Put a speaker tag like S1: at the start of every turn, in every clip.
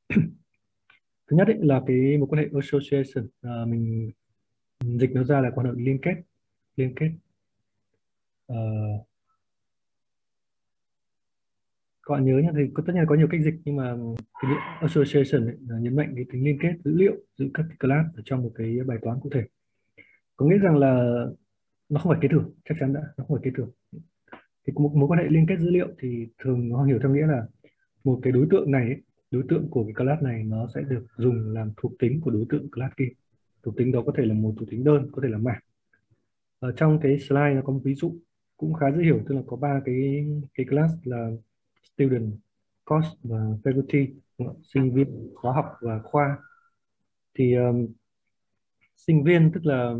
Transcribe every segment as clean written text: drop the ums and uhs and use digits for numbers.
S1: Thứ nhất ấy, là cái mối quan hệ association, mình dịch nó ra là quan hệ liên kết. Ờ, các bạn nhớ nhé, thì tất nhiên là có nhiều cách dịch, nhưng mà cái association ấy, là nhấn mạnh cái tính liên kết dữ liệu giữa các cái class ở trong một cái bài toán cụ thể. Có nghĩa rằng là nó không phải kế thừa, chắc chắn đã nó không phải kế thừa. Thì một mối quan hệ liên kết dữ liệu thì thường nó hiểu theo nghĩa là một cái đối tượng này ấy, đối tượng của cái class này nó sẽ được dùng làm thuộc tính của đối tượng class kia. Thuộc tính đó có thể là một thuộc tính đơn, có thể là mảng. Ở trong cái slide nó có một ví dụ cũng khá dễ hiểu, tức là có ba cái class là student, course và faculty, đúng không? Sinh viên, khóa học và khoa. Thì sinh viên tức là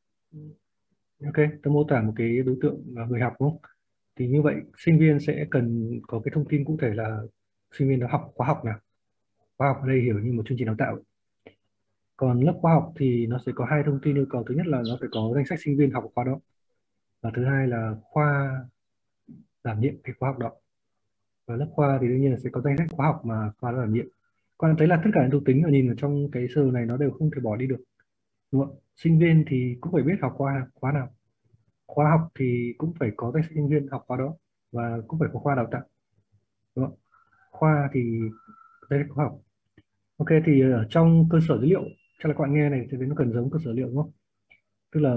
S1: ok, tôi mô tả một cái đối tượng là người học, đúng không? Thì như vậy sinh viên sẽ cần có cái thông tin cụ thể là sinh viên đó học khóa học nào. Khóa học ở đây hiểu như một chương trình đào tạo. Còn lớp khoa học thì nó sẽ có hai thông tin yêu cầu. Thứ nhất là nó phải có danh sách sinh viên học khóa đó, và thứ hai là khoa đảm nhiệm cái khóa học đó. Và lớp khoa thì đương nhiên là sẽ có danh sách khóa học mà khoa đó đảm nhiệm. Các bạn thấy là tất cả những thuộc tính mà nhìn ở trong cái sơ này nó đều không thể bỏ đi được, đúng không? Sinh viên thì cũng phải biết học khóa nào, khóa học thì cũng phải có danh sách sinh viên học khóa đó, và cũng phải có khoa đào tạo, đúng không? Khoa thì đây là khóa học. Ok, thì ở trong cơ sở dữ liệu, chắc là các bạn nghe này thì nó cần giống cơ sở dữ liệu, đúng không? Tức là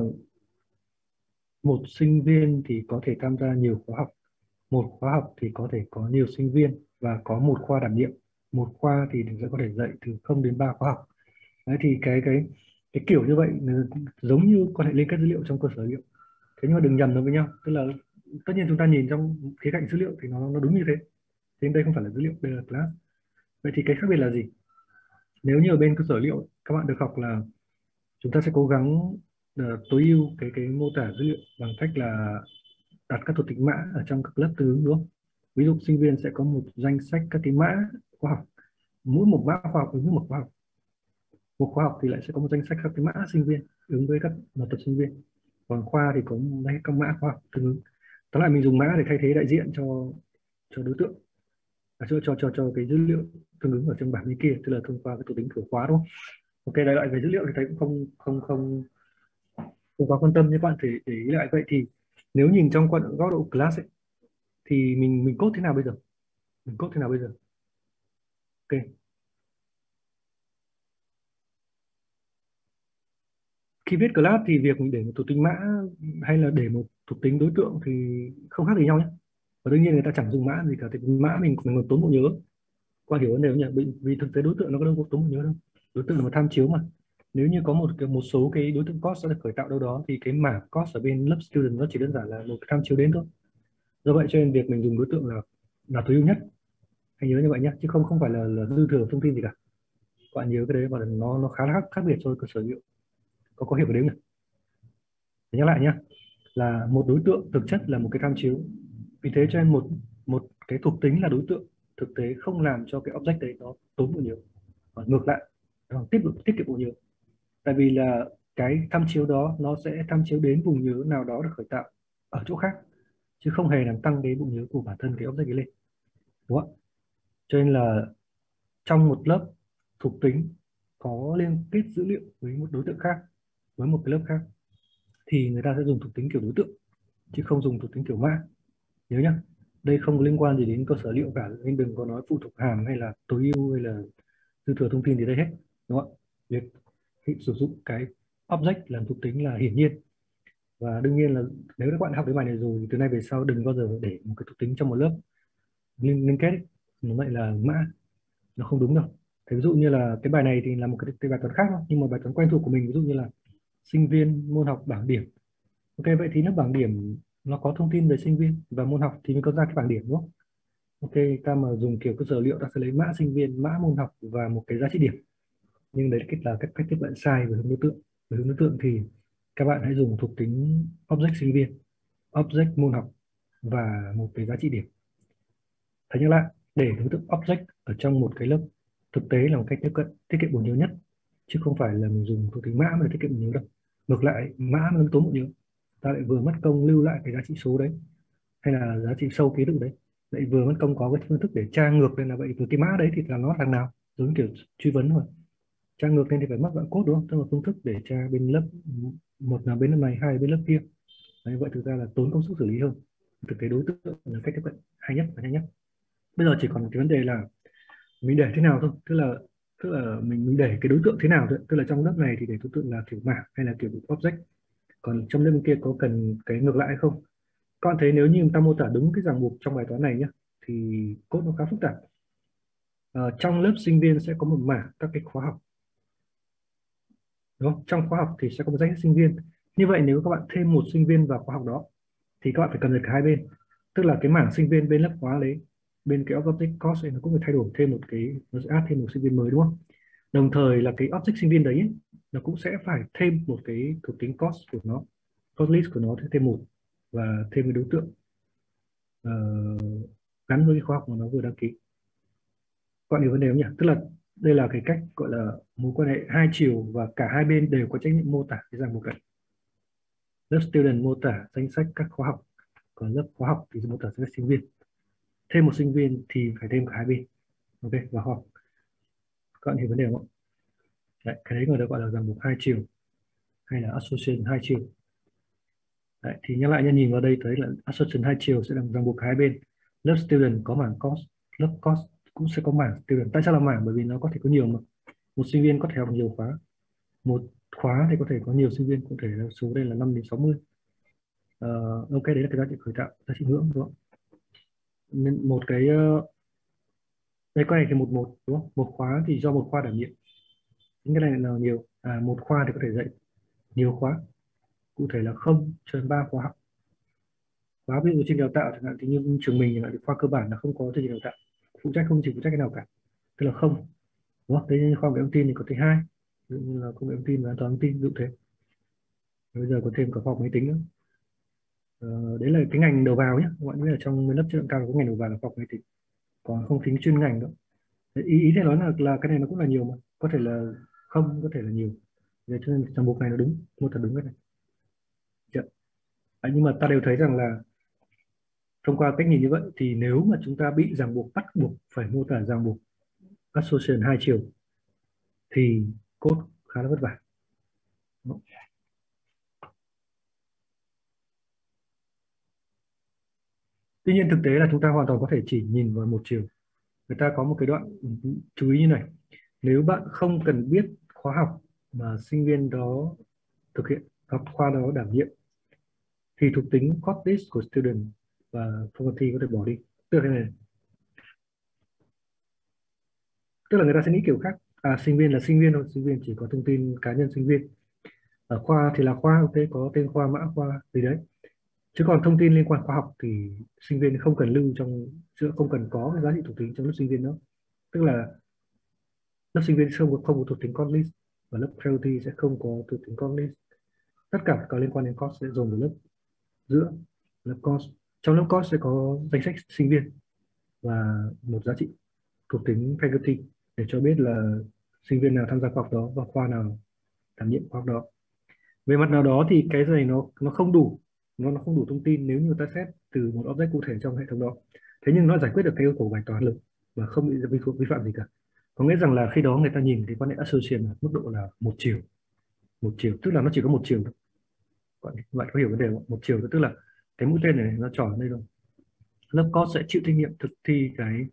S1: một sinh viên thì có thể tham gia nhiều khóa học, một khóa học thì có thể có nhiều sinh viên và có một khoa đảm nhiệm. Một khoa thì sẽ có thể dạy từ 0 đến 3 khóa học. Đấy, thì cái kiểu như vậy giống như quan hệ liên kết dữ liệu trong cơ sở dữ liệu. Thế nhưng mà đừng nhầm nó với nhau, tức là tất nhiên chúng ta nhìn trong khía cạnh dữ liệu thì nó đúng như thế. Thế đây không phải là dữ liệu, đây là class. Vậy thì cái khác biệt là gì? Nếu như ở bên cơ sở dữ liệu các bạn được học là chúng ta sẽ cố gắng tối ưu cái mô tả dữ liệu bằng cách là đặt các thuộc tính mã ở trong các lớp tương ứng, đúng không? Ví dụ sinh viên sẽ có một danh sách các cái mã khoa học, mỗi một mã khoa học ứng với một khoa học. Một khoa học thì lại sẽ có một danh sách các cái mã sinh viên ứng với các một tập sinh viên. Còn khoa thì có một danh các mã khoa học tương ứng. Tóm lại mình dùng mã để thay thế đại diện cho đối tượng, cho cái dữ liệu tương ứng ở trong bảng bên kia, tức là thông qua cái thuộc tính của khóa, đúng không? Ok, đại loại về dữ liệu thì thấy cũng không không không không quá quan tâm, nhưng các bạn thể để ý lại. Vậy thì nếu nhìn trong góc độ class ấy, thì mình code thế nào bây giờ? Mình code thế nào bây giờ? Ok, khi viết class thì việc mình để một thuộc tính mã hay là để một thuộc tính đối tượng thì không khác gì nhau nhé. Và đương nhiên người ta chẳng dùng mã gì cả, thì mã mình còn tốn bộ nhớ. Qua hiểu vấn đề không nhỉ? Vì thực tế đối tượng nó có đâu có tốn bộ nhớ đâu. Đối tượng là một tham chiếu mà. Nếu như có một số cái đối tượng cost sẽ được khởi tạo đâu đó, thì cái mảng cost ở bên lớp student nó chỉ đơn giản là một cái tham chiếu đến thôi. Do vậy cho nên việc mình dùng đối tượng là tối ưu nhất. Hãy nhớ như vậy nhé, chứ không không phải là dư thừa thông tin gì cả. Các bạn nhớ cái đấy, và nó khá là khác biệt so với cơ sở dữ liệu. Có hiểu cái đấy không nhỉ? Để nhắc lại nhé, là một đối tượng thực chất là một cái tham chiếu. Vì thế cho nên một một cái thuộc tính là đối tượng thực tế không làm cho cái object đấy nó tốn bộ nhớ, và ngược lại nó tiết kiệm bộ nhớ. Tại vì là cái tham chiếu đó nó sẽ tham chiếu đến vùng nhớ nào đó được khởi tạo ở chỗ khác, chứ không hề làm tăng cái bộ nhớ của bản thân cái object ấy lên, đúng không? Cho nên là trong một lớp thuộc tính có liên kết dữ liệu với một đối tượng khác, với một cái lớp khác, thì người ta sẽ dùng thuộc tính kiểu đối tượng chứ không dùng thuộc tính kiểu mã. Nhớ nhá, đây không có liên quan gì đến cơ sở liệu cả, nên đừng có nói phụ thuộc hàm hay là tối ưu hay là dư thừa thông tin gì đây hết, đúng không ạ? Việc sử dụng cái object làm thuộc tính là hiển nhiên. Và đương nhiên là nếu các bạn học cái bài này rồi thì từ nay về sau đừng bao giờ để một cái thuộc tính trong một lớp liên kết ấy. Nó lại là mã, nó không đúng đâu. Thế ví dụ như là cái bài này thì là một cái bài toán khác thôi, nhưng mà bài toán quen thuộc của mình ví dụ như là sinh viên môn học bảng điểm. Ok, vậy thì lớp bảng điểm nó có thông tin về sinh viên và môn học thì mới có ra cái bảng điểm, đúng không? Ok, ta mà dùng kiểu cơ sở liệu ta sẽ lấy mã sinh viên, mã môn học và một cái giá trị điểm. Nhưng đấy là cách tiếp cận sai về hướng đối tượng. Về hướng đối tượng thì các bạn hãy dùng thuộc tính object sinh viên, object môn học và một cái giá trị điểm. Thế nhưng lại để đối tượng object ở trong một cái lớp thực tế là một cách tiếp cận tiết kiệm bộ nhớ nhất, chứ không phải là mình dùng thuộc tính mã mà để tiết kiệm bộ nhớ đâu. Ngược lại, mã nó tốn bộ nhớ, ta lại vừa mất công lưu lại cái giá trị số đấy hay là giá trị sâu ký tự đấy, lại vừa mất công có cái phương thức để tra ngược lên là vậy với cái mã đấy thì là nó thằng nào. giống kiểu truy vấn thôi. Tra ngược lên thì phải mắc đoạn code đúng không, tức là phương thức để tra bên lớp, một là bên lớp này, hai là bên lớp kia. Đấy, vậy thực ra là tốn công sức xử lý hơn. Thực tế đối tượng là cách tiếp cận hay nhất và nhanh nhất. Bây giờ chỉ còn cái vấn đề là mình để thế nào thôi, tức là mình để cái đối tượng thế nào thôi, tức là trong lớp này thì để đối tượng là kiểu mảng hay là kiểu object, còn trong lớp bên kia có cần cái ngược lại hay không. Các bạn thấy nếu như người ta mô tả đúng cái ràng buộc trong bài toán này nhé thì code nó khá phức tạp. Trong lớp sinh viên sẽ có một mảng các cái khóa học, đúng không? Trong khóa học thì sẽ có một danh sách sinh viên. Như vậy nếu các bạn thêm một sinh viên vào khóa học đó thì các bạn phải cập nhật cả hai bên, tức là cái mảng sinh viên bên lớp khóa đấy, bên cái object course ấy, nó cũng phải thay đổi thêm một cái, nó sẽ add thêm một sinh viên mới đúng không. Đồng thời là cái object sinh viên đấy ấy, nó cũng sẽ phải thêm một cái thuộc tính cost của nó, cost list của nó thêm một, và thêm cái đối tượng ờ, gắn với cái khóa học mà nó vừa đăng ký. Còn nhiều vấn đề không nhỉ, tức là đây là cái cách gọi là mối quan hệ hai chiều và cả hai bên đều có trách nhiệm mô tả cái ràng buộc này. Lớp student mô tả danh sách các khóa học, còn lớp khóa học thì mô tả danh sách sinh viên. Thêm một sinh viên thì phải thêm cả hai bên, ok, và học. Các bạn hiểu vấn đề không ạ? Đấy, cái đấy người ta gọi là ràng buộc hai chiều hay là association hai chiều. Đấy, thì nhắc lại nha, nhìn vào đây thấy là association hai chiều sẽ là ràng buộc hai bên. Lớp student có mảng cost, lớp cost cũng sẽ có mảng student. Tại sao là mảng? Bởi vì nó có thể có nhiều mà, một sinh viên có thể học nhiều khóa, một khóa thì có thể có nhiều sinh viên, có thể là số đây là 5 đến 60. Ok, đấy là cái giá trị khởi tạo, giá trị ngưỡng đúng không? Nên một cái đây cái này thì một đúng không? Một khóa thì do một khoa đảm nhiệm. Những cái này là nhiều, một khoa thì có thể dạy nhiều khóa, cụ thể là 0 cho đến 3 khóa học. Khóa ví dụ trên đào tạo chẳng hạn thì như trường mình thì khoa cơ bản là không có chương trình đào tạo, phụ trách không chỉ phụ trách cái nào cả, tức là không, đúng không? Thế nhưng khoa công nghệ thông tin thì có tới hai, ví dụ như là công nghệ thông tin và an toàn thông tin, ví dụ thế. Bây giờ có thêm cả khoa học máy tính nữa. Đấy là cái ngành đầu vào nhé, các bạn biết là trong lớp chất lượng cao có ngành đầu vào là khoa học máy tính, còn không tính chuyên ngành nữa. Đấy, ý thì nói là cái này nó cũng là nhiều mà, có thể là không, có thể là nhiều. Vậy cho nên trong mục này nó đúng, mô tả đúng cái này. Chưa? Nhưng mà ta đều thấy rằng là thông qua cách nhìn như vậy thì nếu mà chúng ta bị ràng buộc, bắt buộc phải mô tả ràng buộc association hai chiều thì code khá là vất vả. Tuy nhiên thực tế là chúng ta hoàn toàn có thể chỉ nhìn vào một chiều. Người ta có một cái đoạn chú ý như này: nếu bạn không cần biết khóa học mà sinh viên đó thực hiện, hoặc khoa đó đảm nhiệm, thì thuộc tính course list của student và faculty có thể bỏ đi. Tức là thế này, tức là người ta sẽ nghĩ kiểu khác. Sinh viên là sinh viên thôi, sinh viên chỉ có thông tin cá nhân sinh viên. Ở khoa thì là khoa, ok, có tên khoa, mã khoa gì đấy. Chứ còn thông tin liên quan khoa học thì sinh viên không cần lưu trong, chứ không cần có cái giá trị thuộc tính trong lớp sinh viên nữa. Tức là lớp sinh viên không có thuộc tính course list, và lớp faculty sẽ không có thuộc tính course list. Tất cả có liên quan đến course sẽ dồn vào lớp giữa, lớp course. Trong lớp course sẽ có danh sách sinh viên và một giá trị thuộc tính faculty để cho biết là sinh viên nào tham gia khóa học đó và khoa nào đảm nhiệm khóa học đó. Về mặt nào đó thì cái này nó không đủ, nó không đủ thông tin nếu như ta xét từ một object cụ thể trong hệ thống đó. Thế nhưng nó giải quyết được cái yêu cầu bài toán lực và không bị vi phạm gì cả. Có nghĩa rằng là khi đó người ta nhìn cái quan hệ association ở mức độ là một chiều, tức là nó chỉ có một chiều thôi. Bạn có hiểu vấn đề không? Một chiều tức là cái mũi tên này nó tròn ở đây rồi, lớp code sẽ chịu trách nhiệm thực thi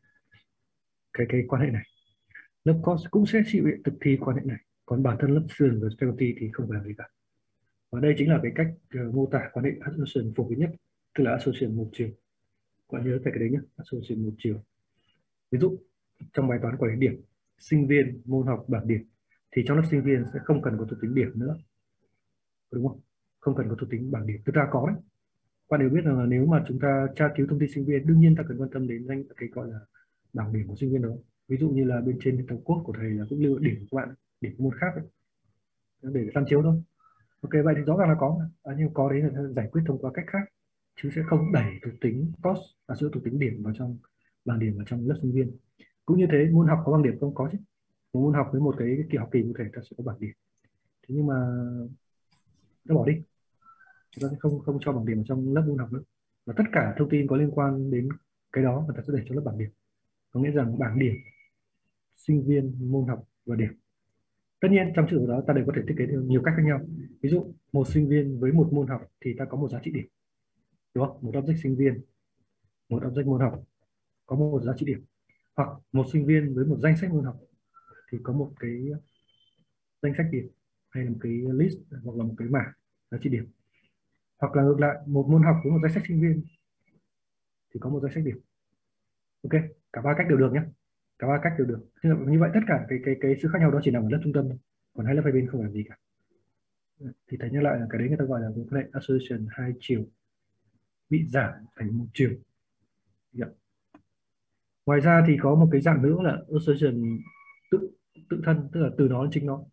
S1: cái quan hệ này, lớp code cũng sẽ chịu thực thi quan hệ này, còn bản thân lớp student và faculty thì không phải làm gì cả. Và đây chính là cái cách mô tả quan hệ association phổ biến nhất, tức là association một chiều. Các bạn nhớ về cái đấy nhé, association một chiều. Ví dụ trong bài toán quản lý điểm, sinh viên môn học bảng điểm, thì trong lớp sinh viên sẽ không cần có thuộc tính điểm nữa, đúng không? Không cần có thuộc tính bảng điểm, chúng ta có đấy. Bạn đều biết rằng là nếu mà chúng ta tra cứu thông tin sinh viên, đương nhiên ta cần quan tâm đến cái gọi là bảng điểm của sinh viên đó. Ví dụ như là bên trên tổng cốt của thầy là cũng lưu điểm của bạn, điểm của môn khác đấy, để tham chiếu thôi. Ok, vậy thì rõ ràng là có mà. Nhưng có đấy là giải quyết thông qua cách khác, chứ sẽ không đẩy thuộc tính cost và giữa thuộc tính điểm vào trong bảng điểm vào trong lớp sinh viên. Cũng như thế, môn học có bảng điểm không? Có chứ. Một môn học với một cái kỳ học kỳ cụ thể ta sẽ có bảng điểm. Thế nhưng mà ta bỏ đi, chúng ta sẽ không không cho bảng điểm ở trong lớp môn học nữa, và tất cả thông tin có liên quan đến cái đó người ta sẽ để cho lớp bảng điểm. Có nghĩa rằng bảng điểm sinh viên, môn học và điểm. Tất nhiên trong trường hợp đó ta đều có thể thiết kế theo nhiều cách khác nhau. Ví dụ một sinh viên với một môn học thì ta có một giá trị điểm, đúng không? Một object sinh viên, một object môn học có một giá trị điểm. Hoặc một sinh viên với một danh sách môn học thì có một cái danh sách điểm, hay là một cái list, hoặc là một cái mảng giá trị điểm. Hoặc là ngược lại, một môn học với một danh sách sinh viên thì có một danh sách điểm. Ok, cả ba cách đều được nhé, cả ba cách đều được. Như vậy tất cả cái sự khác nhau đó chỉ nằm ở lớp trung tâm thôi. Còn hai lớp hai bên không làm gì cả. Thì thấy nhắc lại là cái đấy người ta gọi là mối quan hệ association hai chiều bị giảm thành một chiều. Dạ. Ngoài ra thì có một cái dạng nữa là association tự tự thân, tức là từ nó đến chính nó.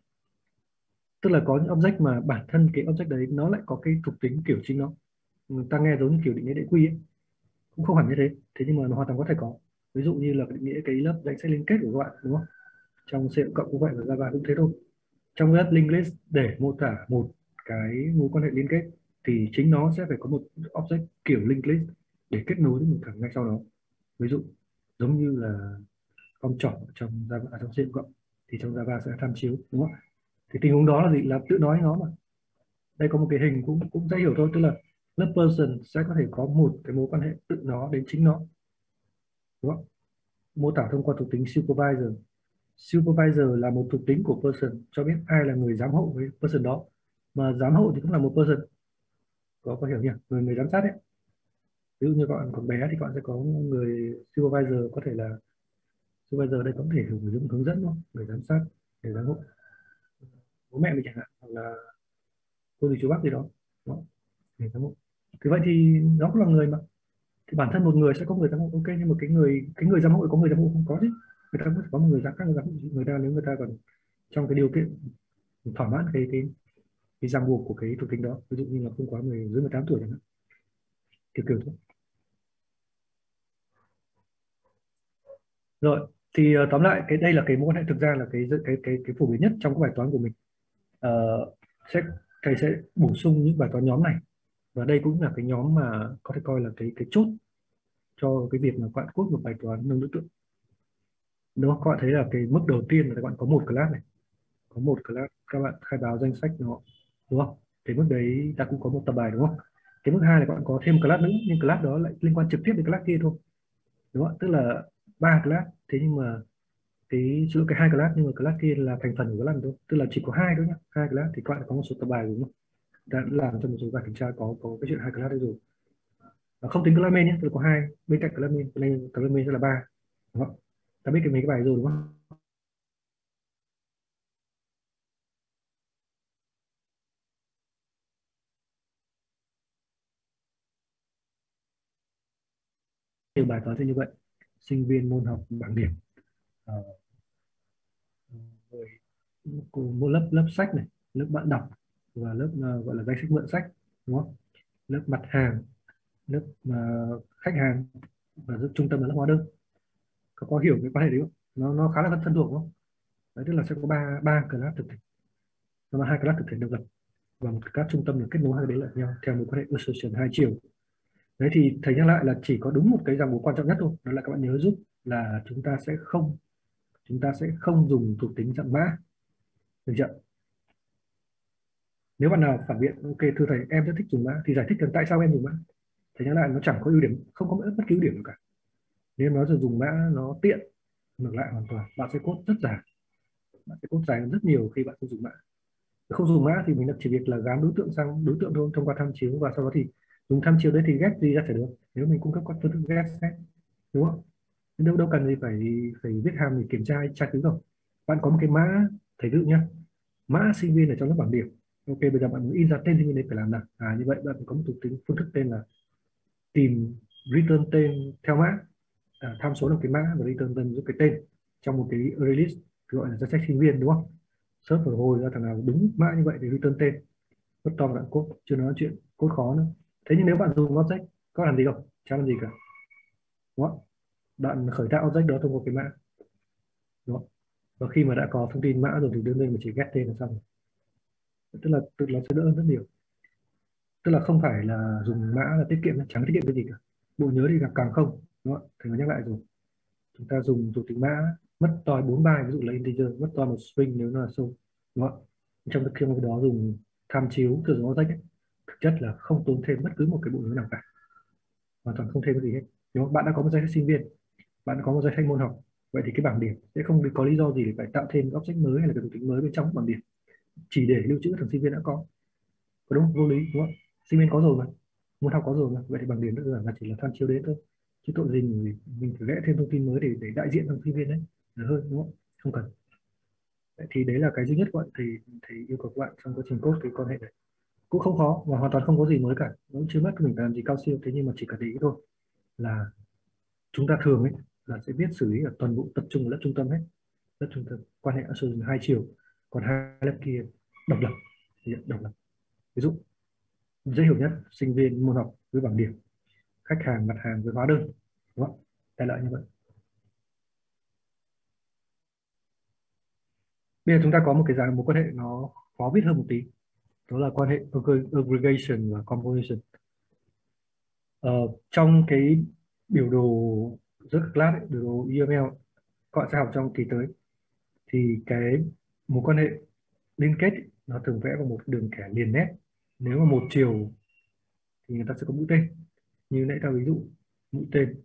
S1: Tức là có những object mà bản thân cái object đấy nó lại có cái thuộc tính kiểu chính nó. Người ta nghe giống như kiểu định nghĩa đế quy ấy, cũng không hẳn như thế, thế nhưng mà nó hoàn toàn có thể có. Ví dụ như là định nghĩa cái lớp danh sách liên kết của các bạn, đúng không? Trong C cộng cũng vậy, và Java cũng thế thôi. Trong lớp linked list để mô tả một cái mối quan hệ liên kết thì chính nó sẽ phải có một object kiểu linked list để kết nối với một thằng ngay sau đó. Ví dụ giống như là con trỏ trong Java, trong C cộng thì trong Java sẽ tham chiếu, đúng không? Thì tình huống đó là gì? Là tự nói nó mà. Đây có một cái hình cũng cũng dễ hiểu thôi, tức là lớp person sẽ có thể có một cái mối quan hệ tự nó đến chính nó, đúng không? Mô tả thông qua thuộc tính supervisor. Supervisor là một thuộc tính của person cho biết ai là người giám hộ với person đó, mà giám hộ thì cũng là một person. Có hiểu nhỉ? Người giám sát ấy. Ví dụ như các bạn còn bé thì các bạn sẽ có người supervisor, có thể là supervisor đây có thể hướng dẫn, đúng không? Người giám sát, người giám hộ, bố mẹ mình chẳng hạn, hoặc là cô dì chú bác gì đó, đó, người giám hộ. Thì vậy thì nó cũng là người mà. Thì bản thân một người sẽ có người giám hộ, ok, nhưng mà cái người giám hộ có người giám hộ không, có chứ. Người ta có một người giám, các người giám hộ người ta, nếu người ta còn trong cái điều kiện thỏa mãn cái ràng buộc của cái thuộc tính đó, ví dụ như là không quá dưới 18 tuổi chẳng hạn, kiểu kiểu thôi. Rồi thì tóm lại đây là cái mối quan hệ, thực ra là cái phổ biến nhất trong các bài toán của mình. Ờ, sẽ thầy sẽ bổ sung những bài toán nhóm này, và đây cũng là cái nhóm mà có thể coi là cái chốt cho cái việc mà các bạn code một bài toán nâng đối tượng. Đúng không? Các bạn thấy là cái mức đầu tiên là các bạn có một class này, có một class, các bạn khai báo danh sách nó, đúng không? Cái mức đấy ta cũng có một tập bài, đúng không? Cái mức hai là các bạn có thêm class nữa, nhưng class đó lại liên quan trực tiếp đến class kia thôi, đúng không? Tức là ba class, thế nhưng mà giữa cái hai class, nhưng mà class kia là thành phần của class thôi, tức là chỉ có hai thôi nhá, hai class thì các bạn có một số tập bài, đúng không? Ta đã làm cho một số bài kiểm tra có cái chuyện hai class đấy rồi. Và không tính class main nhé, tức là có hai bên cạnh class main, nên class main sẽ là ba, đúng không? Ta biết mấy cái bài rồi, đúng không? Nhiều bài toán sẽ như vậy: sinh viên, môn học, bảng điểm, ờ, rồi một lớp lớp sách này, lớp bạn đọc, và lớp gọi là danh sách mượn sách, đúng không? Lớp mặt hàng, lớp khách hàng, và lớp trung tâm là lớp hóa đơn. Có hiểu cái quan hệ đấy không? Nó khá là thân thuộc, đúng không? Đấy, tức là sẽ có ba ba class thực thể, nó là hai class thực thể độc lập, và một class trung tâm là kết nối hai cái đấy lại nhau theo một quan hệ association hai chiều. Đấy thì thầy nhắc lại là chỉ có đúng một cái ràng buộc quan trọng nhất thôi, đó là các bạn nhớ giúp là chúng ta sẽ không dùng thuộc tính dạng mã, được chưa? Nếu bạn nào phản biện ok thưa thầy em rất thích dùng mã, thì giải thích cần tại sao em dùng mã. Thầy nhắc lại nó chẳng có ưu điểm, không có bất cứ ưu điểm nào cả. Nếu em nói rằng dùng mã nó tiện, ngược lại hoàn toàn, bạn sẽ code rất dài, bạn sẽ code dài hơn rất nhiều khi bạn không dùng mã. Không dùng mã thì mình chỉ việc là gán đối tượng sang đối tượng thôi, thông qua tham chiếu, và sau đó thì dùng tham chiếu đấy thì ghép gì ra sẽ được, nếu mình cung cấp các phương thức ghép xét, đúng không? Đâu đâu cần gì phải phải viết hàm để kiểm tra hay tra cứu đâu. Bạn có một cái mã, thầy ví dụ nhá, mã sinh viên ở trong lớp bảng điểm. Ok, bây giờ bạn muốn in ra tên sinh viên đấy phải làm nào? Như vậy bạn có một thuộc tính phương thức tên là tìm return tên theo mã, tham số là cái mã và return tên giúp cái tên trong một cái array list gọi là danh sách sinh viên, đúng không? Search phản hồi ra thằng nào đúng mã như vậy thì return tên. Rất to đoạn code, chưa nói chuyện code khó nữa. Thế nhưng nếu bạn dùng object có làm gì không? Chẳng làm gì cả, đúng không? Bạn khởi tạo object đó thông qua cái mã, đúng không? Và khi mà đã có thông tin mã rồi thì đương nhiên mình chỉ ghét tên là xong. Tức là sẽ đỡ hơn rất nhiều. Tức là không phải là dùng mã là tiết kiệm, chẳng tiết kiệm cái gì cả. Bộ nhớ thì càng càng không, đúng không? Thì mình nhắc lại rồi, chúng ta dùng thuộc tính mã mất toi 4 byte ví dụ là integer, mất toi một string nếu nó là số, đúng không? Trong khi cái đó dùng tham chiếu từ dấu object ấy, thực chất là không tốn thêm bất cứ một cái bộ nhớ nào cả, hoàn toàn không thêm cái gì hết, đúng không? Bạn đã có một danh sách sinh viên, bạn đã có một danh sách môn học, vậy thì cái bảng điểm sẽ không có lý do gì để phải tạo thêm object mới hay là cái thuộc tính mới bên trong bảng điểm chỉ để lưu trữ thằng sinh viên đã có đúng không? Vô lý, đúng không? Sinh viên có rồi mà, môn học có rồi mà, vậy thì bảng điểm đơn giản là chỉ là tham chiếu đến thôi, chứ tội gì mình phải vẽ thêm thông tin mới để đại diện thằng sinh viên đấy là hơn, đúng không? Không cần. Vậy thì đấy là cái duy nhất của bạn thì yêu cầu các bạn trong quá trình code cái quan hệ này cũng không khó và hoàn toàn không có gì mới cả, nó cũng chưa mất mình phải làm gì cao siêu, thế nhưng mà chỉ cần để ý thôi là chúng ta thường ấy là sẽ viết xử lý ở toàn bộ tập trung ở lớp trung tâm hết, lớp trung tâm quan hệ association hai chiều, còn hai lớp kia độc lập, độc lập. Ví dụ dễ hiểu nhất, sinh viên môn học với bảng điểm, khách hàng mặt hàng với hóa đơn, đúng không? Đại loại như vậy. Bây giờ chúng ta có một cái dạng mối quan hệ nó khó viết hơn một tí, đó là quan hệ aggregation và composition. Ờ, trong cái biểu đồ giữa các class ấy, biểu đồ UML các bạn sẽ học trong kỳ tới, thì cái mối quan hệ liên kết ấy, nó thường vẽ bằng một đường kẻ liền nét. Nếu mà một chiều thì người ta sẽ có mũi tên, như nãy ta ví dụ mũi tên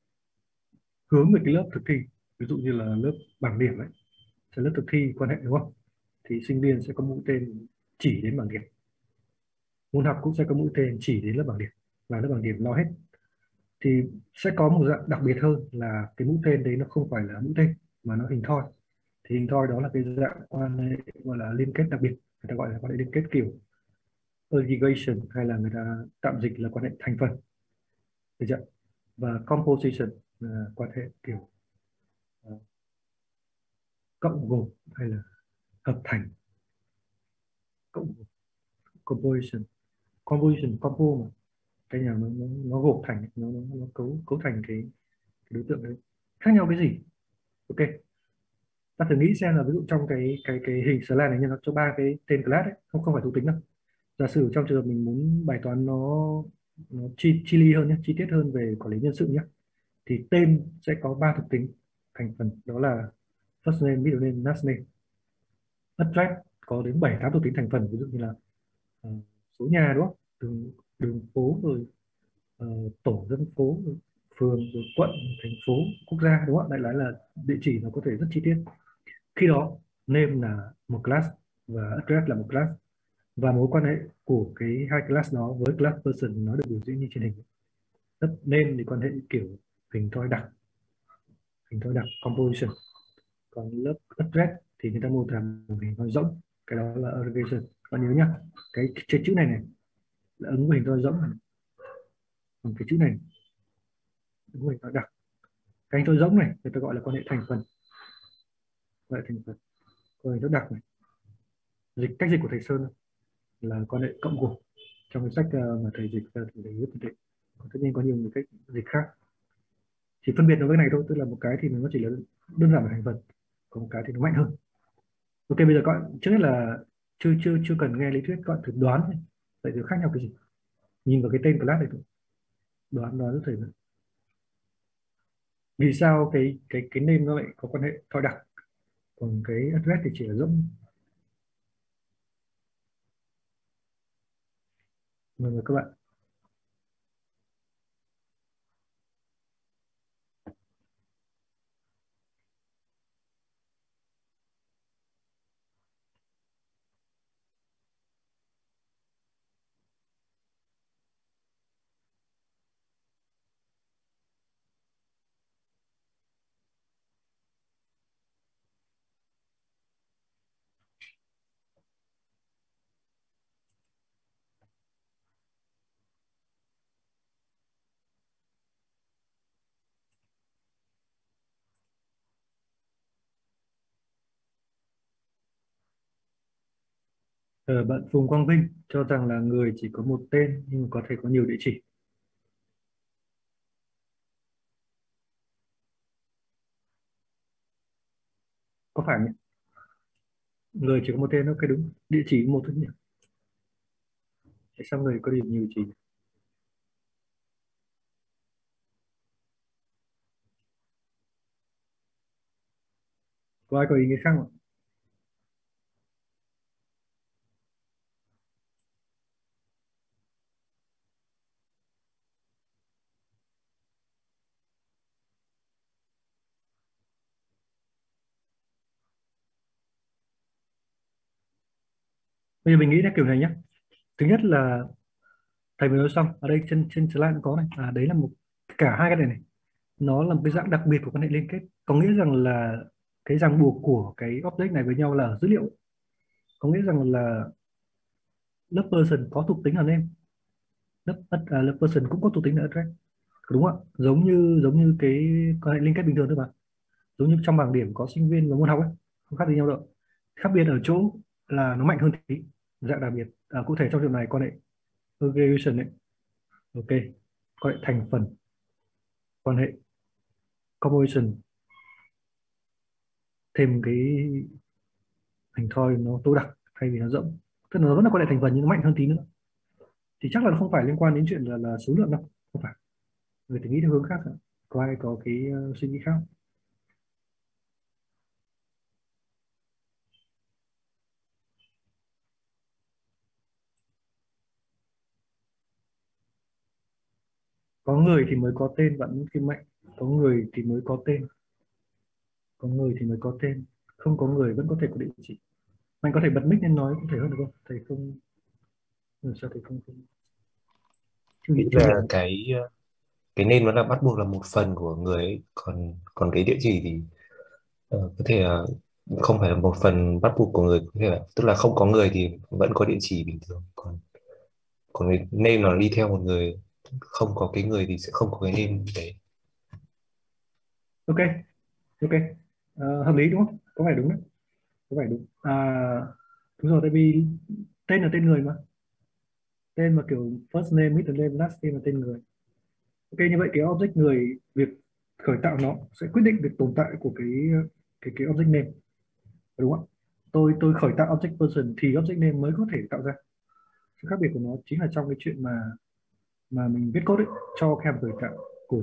S1: hướng về cái lớp thực thi, ví dụ như là lớp bảng điểm ấy, sẽ lớp thực thi quan hệ, đúng không? Thì sinh viên sẽ có mũi tên chỉ đến bảng điểm, môn học cũng sẽ có mũi tên chỉ đến lớp bảng điểm và lớp bảng điểm lo hết. Thì sẽ có một dạng đặc biệt hơn là cái mũi tên đấy nó không phải là mũi tên mà nó hình thoi. Thì hình thoi đó là cái dạng quan hệ gọi là liên kết đặc biệt, người ta gọi là quan hệ liên kết kiểu aggregation, hay là người ta tạm dịch là quan hệ thành phần, được chưa? Và composition là quan hệ kiểu ờ, cộng gộp hay là hợp thành, cộng gộp, composition, compo mà, cái nhà nó gộp thành, nó cấu cấu thành cái đối tượng đấy. Khác nhau cái gì? Ok, ta thử nghĩ xem là ví dụ trong cái hình slide này nhân nó cho ba cái tên class ấy, không không phải thuộc tính đâu. Giả sử trong trường hợp mình muốn bài toán nó chi li hơn nhé, chi tiết hơn về quản lý nhân sự nhé, thì tên sẽ có ba thuộc tính thành phần, đó là first name, middle name, last name. Address có đến 7 8 thuộc tính thành phần, ví dụ như là ờ, số nhà, đúng không? Đường phố, rồi tổ dân phố, rồi phường, rồi quận, thành phố, quốc gia, đúng không? Đại loại là địa chỉ nó có thể rất chi tiết. Khi đó name là một class và address là một class, và mối quan hệ của cái hai class đó với class person nó được biểu diễn như trên hình. Lớp name thì quan hệ kiểu hình thoi đặc, hình thoi đặc composition, còn lớp address thì người ta mô tả một hình thoi rỗng, cái đó là aggregation. Bạn nhớ nhá, cái chữ này này là ứng với hình thoi rỗng này. Còn cái chữ này ứng với hình thoi đặc. Cái hình thoi rỗng này người ta gọi là quan hệ thành phần, gọi là thành phần. Còn hình thoi đặc này, cách dịch của thầy Sơn là quan hệ cộng gộp. Trong cái sách mà thầy dịch ra thì thầy viết như thế. Còn tất nhiên có nhiều người cách dịch khác, chỉ phân biệt nó với này thôi, tức là một cái thì nó chỉ là đơn giản là thành phần, còn một cái thì nó mạnh hơn. Ok, bây giờ các bạn trước hết là chưa chưa chưa cần nghe lý thuyết, các bạn thử đoán thôi. Vậy thì khác nhau cái gì? Nhìn vào cái tên class này thôi, đoán rất thầy. Vì sao cái name nó lại có quan hệ thoi đặc, còn cái address thì chỉ là rỗng? Mời các bạn. Bạn Phùng Quang Vinh cho rằng là người chỉ có một tên nhưng có thể có nhiều địa chỉ. Có phải nhỉ? Người chỉ có một tên, ok đúng, địa chỉ một thôi nhỉ? Tại sao người có điểm nhiều chỉ? Có ai có ý nghĩa khác không? Bây giờ mình nghĩ là kiểu này nhé. Thứ nhất là thầy vừa nói xong ở đây trên trên slide cũng có này, đấy là một, cả hai cái này này nó là một cái dạng đặc biệt của quan hệ liên kết, có nghĩa rằng là cái ràng buộc của cái object này với nhau là ở dữ liệu, có nghĩa rằng là lớp person có thuộc tính là name, lớp person cũng có thuộc tính là address, đúng không ạ? Giống như cái quan hệ liên kết bình thường thôi mà, giống như trong bảng điểm có sinh viên và môn học ấy, không khác gì nhau đâu. Khác biệt ở chỗ là nó mạnh hơn tí, dạng đặc biệt, cụ thể trong trường này quan hệ aggregation ấy, ok, quan hệ thành phần, quan hệ composition, thêm cái hình thoi nó tô đặc thay vì nó rộng, tức là nó vẫn là quan hệ thành phần nhưng nó mạnh hơn tí nữa, thì chắc là nó không phải liên quan đến chuyện là số lượng đâu, không phải. Người thì nghĩ theo hướng khác ạ. Có ai có cái suy nghĩ khác không? Có người thì mới có tên, bạn Kim Mạnh, có người thì mới có tên, có người thì mới có tên, không có người vẫn có thể có địa chỉ. Mạnh có thể bật mic lên nói có thể hơn được không? Thầy không, sao thầy không, chưa
S2: Nghĩ
S1: nghĩ chưa
S2: là
S1: hiểu.
S2: cái name nó là bắt buộc là một phần của người ấy. còn còn cái địa chỉ thì có thể là không phải là một phần bắt buộc của người, có thể là tức là không có người thì vẫn có địa chỉ bình thường, còn còn cái name nó đi theo một người, không có cái người thì sẽ không có cái name đấy.
S1: Ok, ok. Hợp lý đúng không? Có vẻ đúng đấy, có vẻ đúng. Đúng rồi, tại vì tên là tên người mà, tên mà kiểu first name, middle name, last name là tên người. Ok, như vậy cái object người, việc khởi tạo nó sẽ quyết định việc tồn tại của cái object name, đúng không ạ? Tôi khởi tạo object person thì object name mới có thể tạo ra. Sự khác biệt của nó chính là trong cái chuyện mà mình viết code ấy, cho kèm khởi tạo của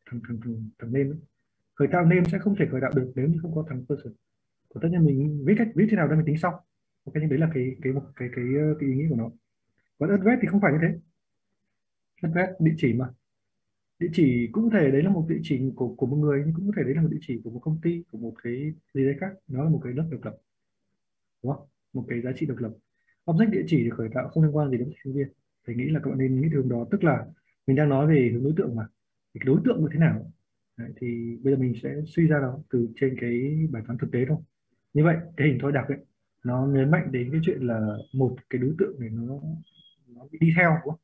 S1: thằng name ấy. Khởi tạo name sẽ không thể khởi tạo được nếu như không có thằng person. Còn tất nhiên mình viết cách viết thế nào đó mình tính sau. Ok, nhưng đấy là cái ý nghĩa của nó. Còn address thì không phải như thế. Address địa chỉ mà, địa chỉ cũng có thể đấy là một địa chỉ của một người, nhưng cũng có thể đấy là một địa chỉ của một công ty, của một cái gì đấy khác, nó là một cái lớp độc lập, đúng không? Một cái giá trị độc lập. Object địa chỉ thì khởi tạo không liên quan gì đến sinh viên. Thầy nghĩ là các bạn nên nghĩ hướng đó, tức là mình đang nói về hướng đối tượng mà, thì cái đối tượng như thế nào. Đấy, thì bây giờ mình sẽ suy ra đó từ trên cái bài toán thực tế thôi. Như vậy cái hình thoi đặc ấy nó nhấn mạnh đến cái chuyện là một cái đối tượng này nó bị đi theo, đúng không?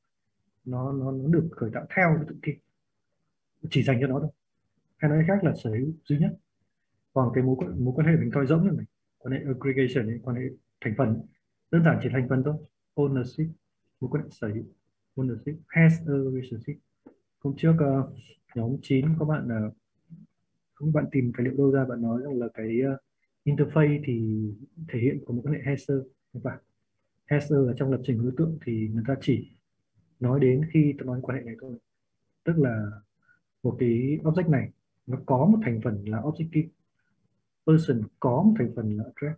S1: Nó được khởi tạo theo đối tượng kia, chỉ dành cho nó thôi, hay nói cách khác là sở hữu duy nhất. Còn cái mối quan hệ hình thoi rỗng như này, quan hệ aggregation ấy, quan hệ thành phần ấy, đơn giản chỉ thành phần thôi. Ownership, mối quan hệ sở hữu, ownership has a relationship. Hôm trước nhóm 9 có bạn không, bạn tìm tài liệu đâu ra, bạn nói rằng là cái interface thì thể hiện của một quan hệ haser, không phải. Haser ở trong lập trình đối tượng thì người ta chỉ nói đến khi ta nói quan hệ này thôi, tức là một cái object này nó có một thành phần là objective, person có một thành phần là address,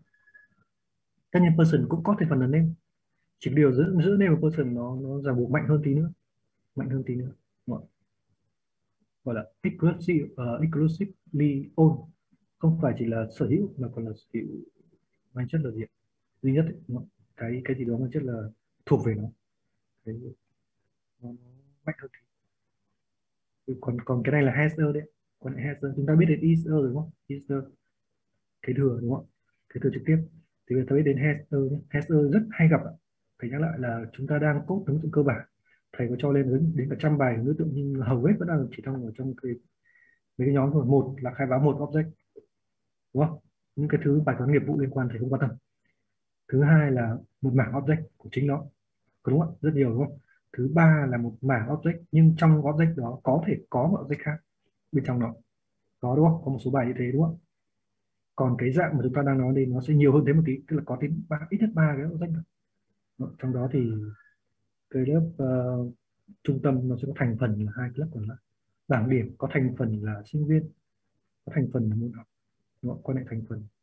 S1: tất nhiên person cũng có thành phần là name, chỉ điều giữa giữa name và person nó ràng buộc mạnh hơn tí nữa, mạnh hơn tí nữa, gọi, gọi là exclusively own, không phải chỉ là sở hữu mà còn là sở hữu mang chất là gì, duy nhất ấy, đúng không? Cái gì đó mang chất là thuộc về nó, cái nó mạnh hơn tí. Còn còn cái này là haser đấy, còn lại haser chúng ta biết đến iser rồi đúng không? Iser kế thừa, đúng không? Kế thừa trực tiếp. Thì bây giờ ta biết đến haser nhé. Haser rất hay gặp ạ. Phải nhắc lại là chúng ta đang code ứng dụng cơ bản, thầy có cho lên đến cả trăm bài đối tượng nhưng hầu hết vẫn đang chỉ trong ở trong mấy cái nhóm thôi. Một là khai báo một object, đúng không? Những cái thứ bài toán nghiệp vụ liên quan thầy không quan tâm. Thứ hai là một mảng object của chính nó, có đúng không? Rất nhiều đúng không? Thứ ba là một mảng object nhưng trong object đó có thể có một object khác bên trong đó, có đúng không? Có một số bài như thế đúng không? Còn cái dạng mà chúng ta đang nói đây nó sẽ nhiều hơn thế một tí, tức là có đến ít nhất ba cái object. Trong đó thì cái lớp trung tâm nó sẽ có thành phần là hai cái lớp còn lại. Bảng điểm có thành phần là sinh viên, có thành phần là môn học, đúng không? Quan hệ thành phần.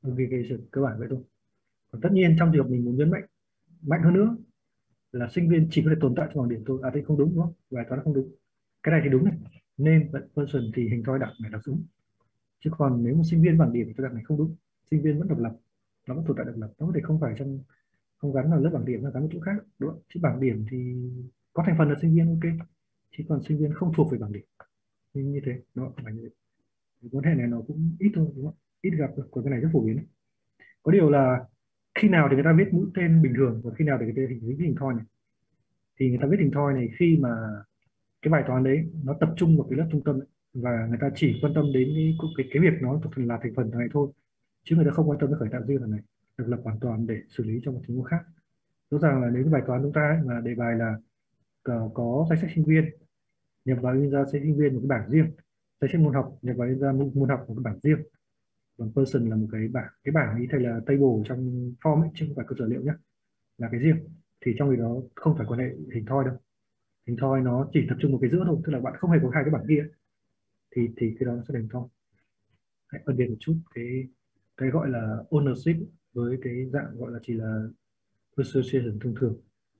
S1: aggregation cơ bản vậy thôi. Còn tất nhiên trong trường hợp mình muốn nhấn mạnh mạnh hơn nữa là sinh viên chỉ có thể tồn tại trong bảng điểm thôi, thì không đúng, đúng không? Bài toán không đúng. Cái này thì đúng này, nên person thì hình thoi đặc này là đúng, chứ còn nếu mà sinh viên bảng điểm thì tôi đặt này không đúng. Sinh viên vẫn độc lập, nó vẫn tồn tại độc lập, nó có thể không phải trong, không gắn vào lớp bảng điểm, nó gắn vào chỗ khác, đúng không? Chứ bảng điểm thì có thành phần là sinh viên, ok, chứ còn sinh viên không thuộc về bảng điểm như thế, nó phải như thế. Vấn đề này nó cũng ít thôi, đúng không? Ít gặp thôi, còn cái này rất phổ biến. Có điều là khi nào thì người ta viết mũi tên bình thường và khi nào thì người ta hình thoi này, thì người ta viết hình thoi này khi mà cái bài toán đấy nó tập trung vào cái lớp trung tâm ấy, và người ta chỉ quan tâm đến cái việc nó thuộc là thành phần này thôi, chứ người ta không quan tâm đến khởi tạo riêng là này, độc lập hoàn toàn để xử lý cho một tình huống khác. Rõ ràng là nếu cái bài toán chúng ta ấy, mà đề bài là có danh sách sinh viên, nhập vào in ra danh sách sinh viên một cái bảng riêng, danh sách môn học nhập vào in ra môn học một cái bảng riêng, còn person là một cái bảng ý, hay là table trong form ấy, chứ không phải cơ sở liệu nhé, là cái riêng, thì trong cái đó không phải quan hệ hình thoi đâu. Hình thoi nó chỉ tập trung một cái giữa thôi, tức là bạn không hề có hai cái bảng kia, thì cái đó nó sẽ thành thoi. Hãy phân biệt một chút cái gọi là ownership với cái dạng gọi là chỉ là association thông thường.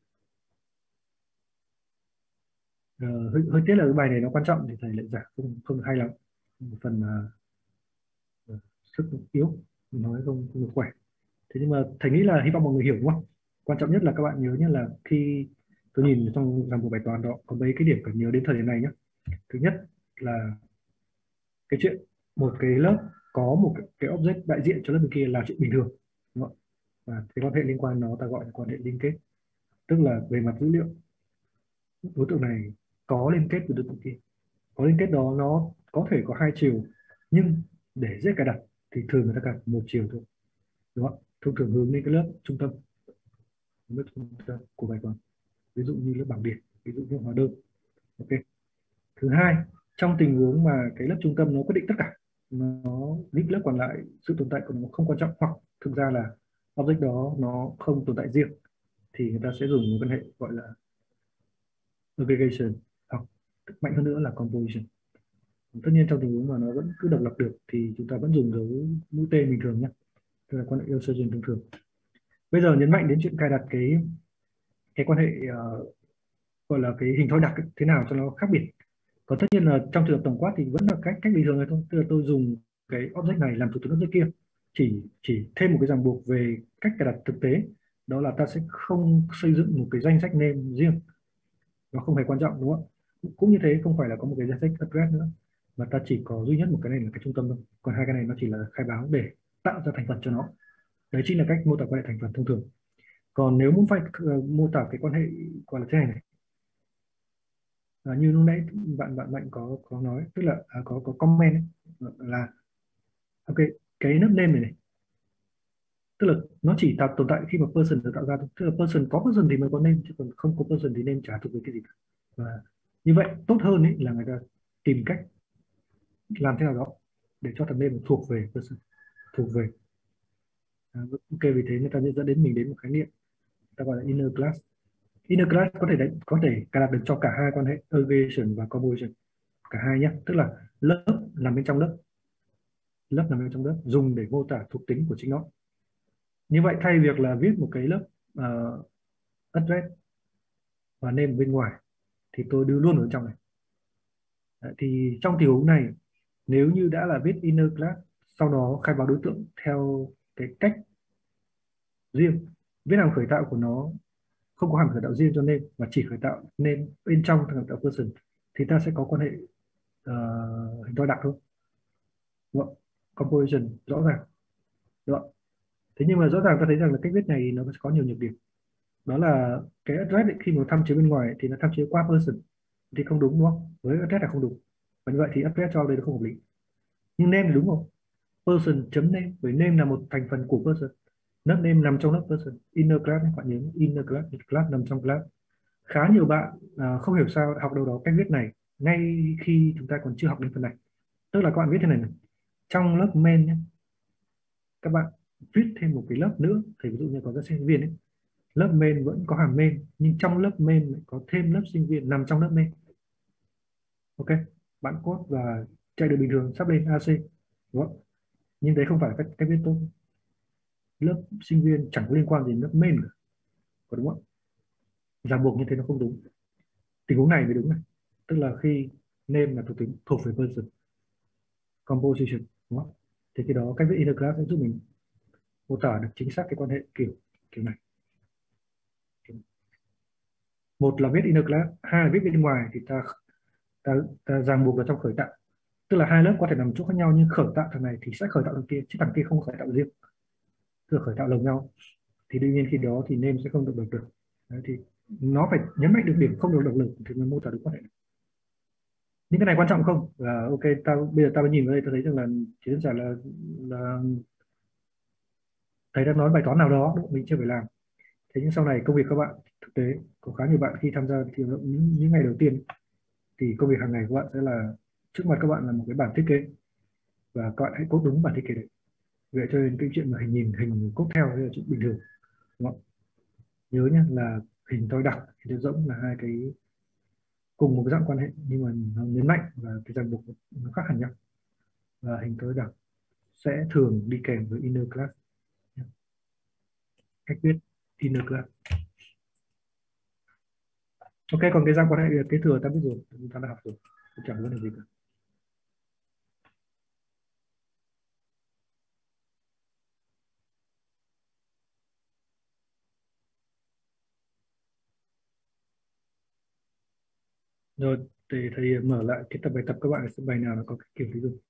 S1: Hơi tiếc là cái bài này nó quan trọng thì thầy lại giảng không được hay lắm, một phần là sức yếu, nói không được khỏe. Thế nhưng mà thầy nghĩ là hy vọng mọi người hiểu, đúng không? Quan trọng nhất là các bạn nhớ nhé, là khi tôi nhìn trong một bài toán đó có mấy cái điểm cần nhớ đến thời điểm này nhé. Thứ nhất là cái chuyện một cái lớp có một cái object đại diện cho lớp bên kia là chuyện bình thường, đúng không? Và cái quan hệ liên quan nó ta gọi là quan hệ liên kết, tức là về mặt dữ liệu đối tượng này có liên kết với đối tượng kia. Có liên kết đó nó có thể có hai chiều, nhưng để dễ cài đặt thì thường người ta cài một chiều thôi, đúng không? Thông thường hướng đến cái lớp trung tâm của bài toán, ví dụ như lớp bảng điểm, ví dụ như hóa đơn, ok. Thứ hai, trong tình huống mà cái lớp trung tâm nó quyết định tất cả, nó những lớp còn lại sự tồn tại của nó không quan trọng, hoặc thực ra là object đó nó không tồn tại riêng, thì người ta sẽ dùng một quan hệ gọi là aggregation, hoặc mạnh hơn nữa là composition. Tất nhiên trong tình huống mà nó vẫn cứ độc lập được thì chúng ta vẫn dùng dấu mũi tên bình thường nhé, tức là quan hệ association thông thường. Bây giờ nhấn mạnh đến chuyện cài đặt cái quan hệ gọi là cái hình thoi đặc ấy, thế nào cho nó khác biệt. Còn tất nhiên là trong trường hợp tổng quát thì vẫn là cách bình thường này thôi, tức là tôi dùng cái object này làm thủ tục object kia, chỉ thêm một cái ràng buộc về cách cài đặt thực tế, đó là ta sẽ không xây dựng một cái danh sách name riêng, nó không hề quan trọng, đúng không? Cũng như thế, không phải là có một cái danh sách address nữa, mà ta chỉ có duy nhất một cái này là cái trung tâm thôi, còn hai cái này nó chỉ là khai báo để tạo ra thành phần cho nó. Đấy chính là cách mô tả quan hệ thành phần thông thường. Còn nếu muốn phải mô tả cái quan hệ gọi là thế này này, như lúc nãy bạn bạn mạnh có nói, tức là có comment ấy, là ok, cái nấp name này tức là nó chỉ tồn tại khi mà person được tạo ra thôi, tức là person có person thì mới có name, chứ còn không có person thì name chả thuộc về cái gì cả. Và như vậy tốt hơn ấy là người ta tìm cách làm thế nào đó để cho thằng name thuộc về person, thuộc về. Ok, vì thế người ta dẫn đến mình đến một khái niệm ta gọi là inner class. Inner class có thể cài đặt được cho cả hai quan hệ aggregation và composition, cả hai nhé, tức là lớp nằm bên trong lớp nằm bên trong lớp dùng để mô tả thuộc tính của chính nó. Như vậy thay việc là viết một cái lớp address và name bên ngoài thì tôi đưa luôn ở trong này. Đấy, thì trong tình huống này nếu như đã là viết inner class, sau đó khai báo đối tượng theo cái cách riêng, viết hàm khởi tạo của nó không có hàm khởi tạo riêng cho name mà chỉ khởi tạo name bên trong khởi tạo person, thì ta sẽ có quan hệ hình thoi đặc thôi, đúng không? Composition rõ ràng, đúng không? Thế nhưng mà rõ ràng ta thấy rằng là cách viết này nó có nhiều nhược điểm, đó là cái address ấy, khi mà tham chiếu bên ngoài thì nó tham chiếu qua person thì không đúng, đúng không? Với address là không đúng, và như vậy thì address cho đây nó không hợp lý. Nhưng name thì đúng không? Person chấm name, với name là một thành phần của person, lớp name nằm trong lớp person. Inner class, các bạn nhớ, inner class, class nằm trong class. Khá nhiều bạn không hiểu sao học đâu đó cách viết này ngay khi chúng ta còn chưa học đến phần này, tức là các bạn viết thế này, trong lớp main nhé, các bạn viết thêm một cái lớp nữa, thì ví dụ như có các sinh viên ấy, lớp main vẫn có hàm main, nhưng trong lớp main lại có thêm lớp sinh viên nằm trong lớp main. Ok, bạn code và chạy được bình thường, sắp lên AC, đúng không? Nhưng đấy không phải cách viết tốt. lớp sinh viên chẳng có liên quan gì đến lớp main cả, có đúng không? Ràng buộc như thế nó không đúng. Tình huống này mới đúng này, tức là khi name là thuộc tính thuộc về person composition, đúng không? Thì cái đó cách viết inner class sẽ giúp mình mô tả được chính xác cái quan hệ kiểu kiểu này. Một là viết inner class, hai là viết bên ngoài thì ta ràng buộc vào trong khởi tạo, tức là hai lớp có thể nằm chỗ khác nhau nhưng khởi tạo thằng này thì sẽ khởi tạo thằng kia, chứ thằng kia không khởi tạo riêng, tức là khởi tạo lồng nhau. Thì đương nhiên khi đó thì name sẽ không được độc lực. Đấy, thì nó phải nhấn mạnh được điểm không được độc lực thì mới mô tả được quan hệ. Những cái này quan trọng không? Là ok, bây giờ tao mới nhìn vào đây, tao thấy rằng là chỉ đơn giản là thầy đang nói bài toán nào đó đúng không? Mình chưa phải làm. Thế nhưng sau này công việc các bạn thực tế có khá nhiều bạn khi tham gia thì những ngày đầu tiên thì công việc hàng ngày của bạn sẽ là trước mặt các bạn là một cái bản thiết kế và các bạn hãy code đúng bản thiết kế đấy. Vậy cho nên cái chuyện mà hình code theo là chuyện bình thường, đúng không? Nhớ nhé là hình thoi đặc, hình thoi rỗng là hai cái cùng một cái dạng quan hệ nhưng mà nó nhấn mạnh và cái ràng buộc nó khác hẳn nhau. Và hình thoi đặc sẽ thường đi kèm với inner class. Cách viết inner class. Ok, còn cái dạng quan hệ kế thừa ta biết rồi, chúng ta đã học rồi, chẳng có vấn đề gì cả. Rồi thì thầy mở lại cái tập bài tập các bạn sẽ bài nào nó có cái kiểu ví dụ.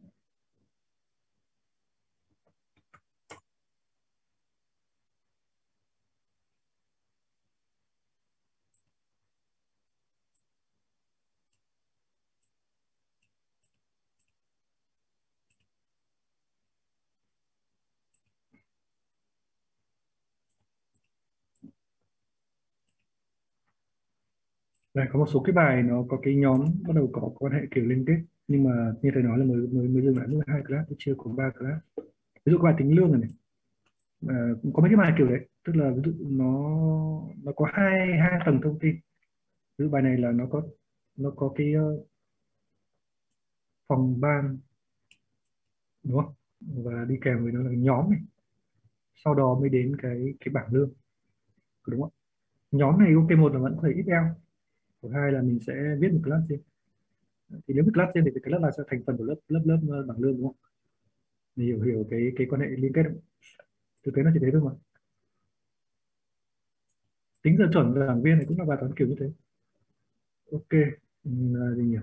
S1: Đây có một số cái bài nó có cái nhóm bắt đầu có quan hệ kiểu liên kết, nhưng mà như thầy nói là mới mới mới dừng lại mỗi hai class, chưa có ba class. Ví dụ các bài tính lương này, cũng có mấy cái bài kiểu đấy, tức là ví dụ nó có hai hai tầng thông tin. Ví dụ bài này là nó có cái phòng ban, đúng không? Và đi kèm với nó là cái nhóm này, sau đó mới đến cái bảng lương, đúng không? Nhóm này ok, một là vẫn có thể ít eo, thứ hai là mình sẽ viết một class riêng. Thì nếu một class riêng thì cái class là sẽ thành phần của lớp lớp lớp bảng lương, đúng không? Mình hiểu hiểu cái quan hệ liên kết không? Thực tế nó chỉ thế thôi mà. Tính giờ chuẩn giảng viên này cũng là bài toán kiểu như thế. Ok, gì nhỉ?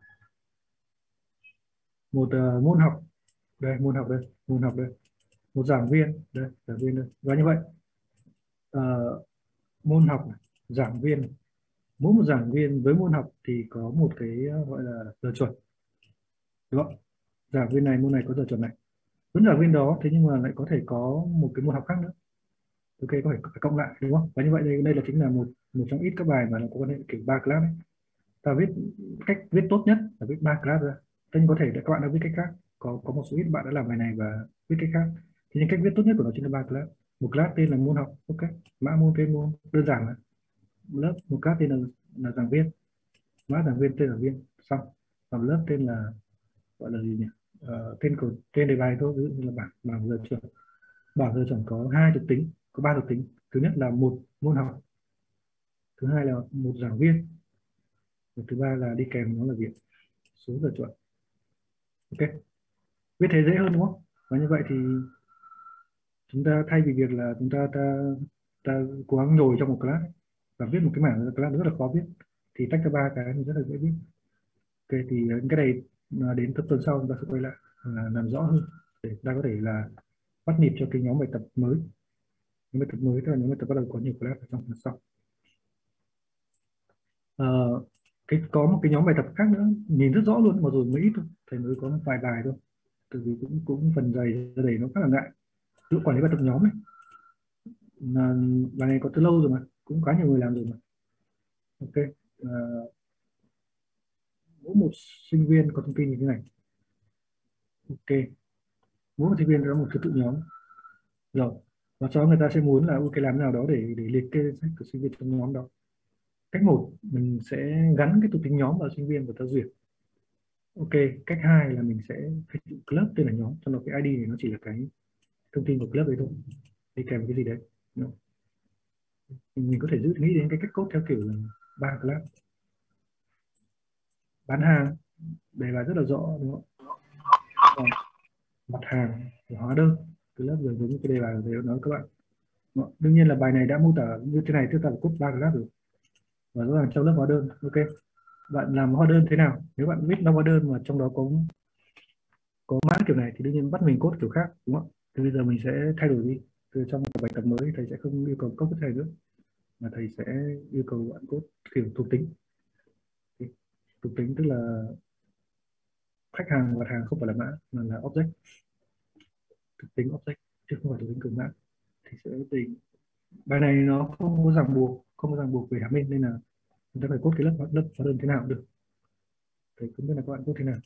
S1: Một môn học đây, môn học đây, một giảng viên đây, giảng viên đây, và như vậy ờ, môn học này, giảng viên, mỗi một giảng viên với môn học thì có một cái gọi là giờ chuẩn, đúng không? Giảng viên này môn này có giờ chuẩn này, vẫn giảng viên đó, thế nhưng mà lại có thể có một cái môn học khác nữa, ok, có thể phải cộng lại, đúng không? Và như vậy đây là chính là một một trong ít các bài mà nó có quan hệ kiểu ba class ấy. Ta viết cách viết tốt nhất là viết ba class ra. Tất nhiên có thể là các bạn đã viết cách khác, có một số ít bạn đã làm bài này và viết cách khác. Thì những cách viết tốt nhất của nó chính là ba class. Một class tên là môn học, ok, mã môn tên môn, đơn giản là lớp. Một class tên là giảng viên, mã giảng viên tên giảng viên, xong. Và lớp tên là gọi là gì nhỉ? Tên đề bài thôi, ví dụ như là bảng giờ chuẩn. Bảng giờ chuẩn có hai thuộc tính, có ba thuộc tính. Thứ nhất là một môn học, thứ hai là một giảng viên, và thứ ba là đi kèm nó là việc số giờ chuẩn. Ok, viết thế dễ hơn đúng không? Và như vậy thì chúng ta thay vì việc là chúng ta cố gắng nhồi trong một class và viết một cái mảng class rất là khó viết, thì tách ra ba cái thì rất là dễ viết. Ok, thì cái này đến tuần sau chúng ta sẽ quay lại làm rõ hơn để ta có thể là bắt nhịp cho cái nhóm bài tập mới. Nhóm bài tập mới tức là nhóm bài tập bắt đầu có nhiều class ở trong phần sau. Ờ, có một cái nhóm bài tập khác nữa nhìn rất rõ luôn, mà rồi mới ít thôi, thầy mới có một vài bài thôi, từ vì cũng cũng phần dày ra đầy nó khá là ngại. Ví dụ quản lý bài tập nhóm này, là bài này có từ lâu rồi mà, cũng khá nhiều người làm rồi mà. Ok, ờ, mỗi một sinh viên có thông tin như thế này. Ok, mỗi một sinh viên có một thứ tự nhóm rồi, và sau đó người ta sẽ muốn là ok làm thế nào đó để liệt kê danh sách của sinh viên trong nhóm đó. Cách một, mình sẽ gắn cái thuộc tính nhóm vào sinh viên và ta duyệt. Ok, cách hai là mình sẽ xây dựng club tên là nhóm, trong đó cái ID này nó chỉ là thông tin của club đấy thôi, đi kèm cái gì đấy. Đúng không? Mình có thể nghĩ đến cái cách code theo kiểu là ba class. Bán hàng, đề bài rất là rõ đúng không? Còn mặt hàng thì hóa đơn, cái lớp rồi giống như cái đề bài rồi nói các bạn. Đúng không? Đương nhiên là bài này đã mô tả như thế này, tức là code ba class rồi, và rõ ràng trong lớp hóa đơn. Ok, bạn làm hóa đơn thế nào? Nếu bạn viết ra hóa đơn mà trong đó có mã kiểu này thì đương nhiên bắt mình code kiểu khác, đúng không? Thì bây giờ mình sẽ thay đổi đi. Từ trong một bài tập mới thầy sẽ không yêu cầu code thầy nữa, mà thầy sẽ yêu cầu bạn code kiểu thuộc tính. Thuộc tính tức là khách hàng, mặt hàng không phải là mã mà là object, thuộc tính object, chứ không phải thuộc tính của mã. Thì sẽ tính bài này nó không có ràng buộc, không có ràng buộc về hàm bên, nên là chúng ta phải code cái lớp lớp hóa đơn thế nào cũng được. Thì không biết là các bạn code thế nào.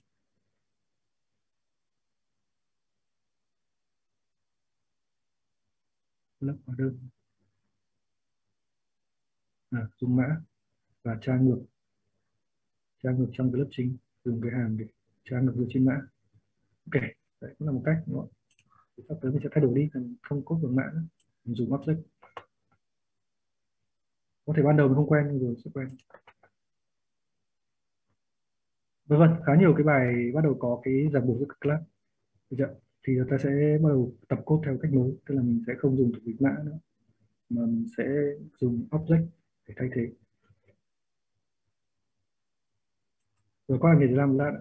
S1: Lớp hóa đơn dùng mã và tra ngược trong cái lớp chính, dùng cái hàm để tra ngược vào trên mã. Ok, đấy cũng là một cách, đúng không? Thì sắp tới mình sẽ thay đổi đi, mình không code bằng mã nữa, mình dùng object. Có thể ban đầu mình không quen nhưng rồi sẽ quen. Vân vân, khá nhiều cái bài bắt đầu có cái ràng buộc giữa các class. Được chưa? Thì ta sẽ bắt đầu tập code theo cách mới, tức là mình sẽ không dùng thuộc tính mã nữa, mà mình sẽ dùng object để thay thế. Rồi qua nghề làm lát.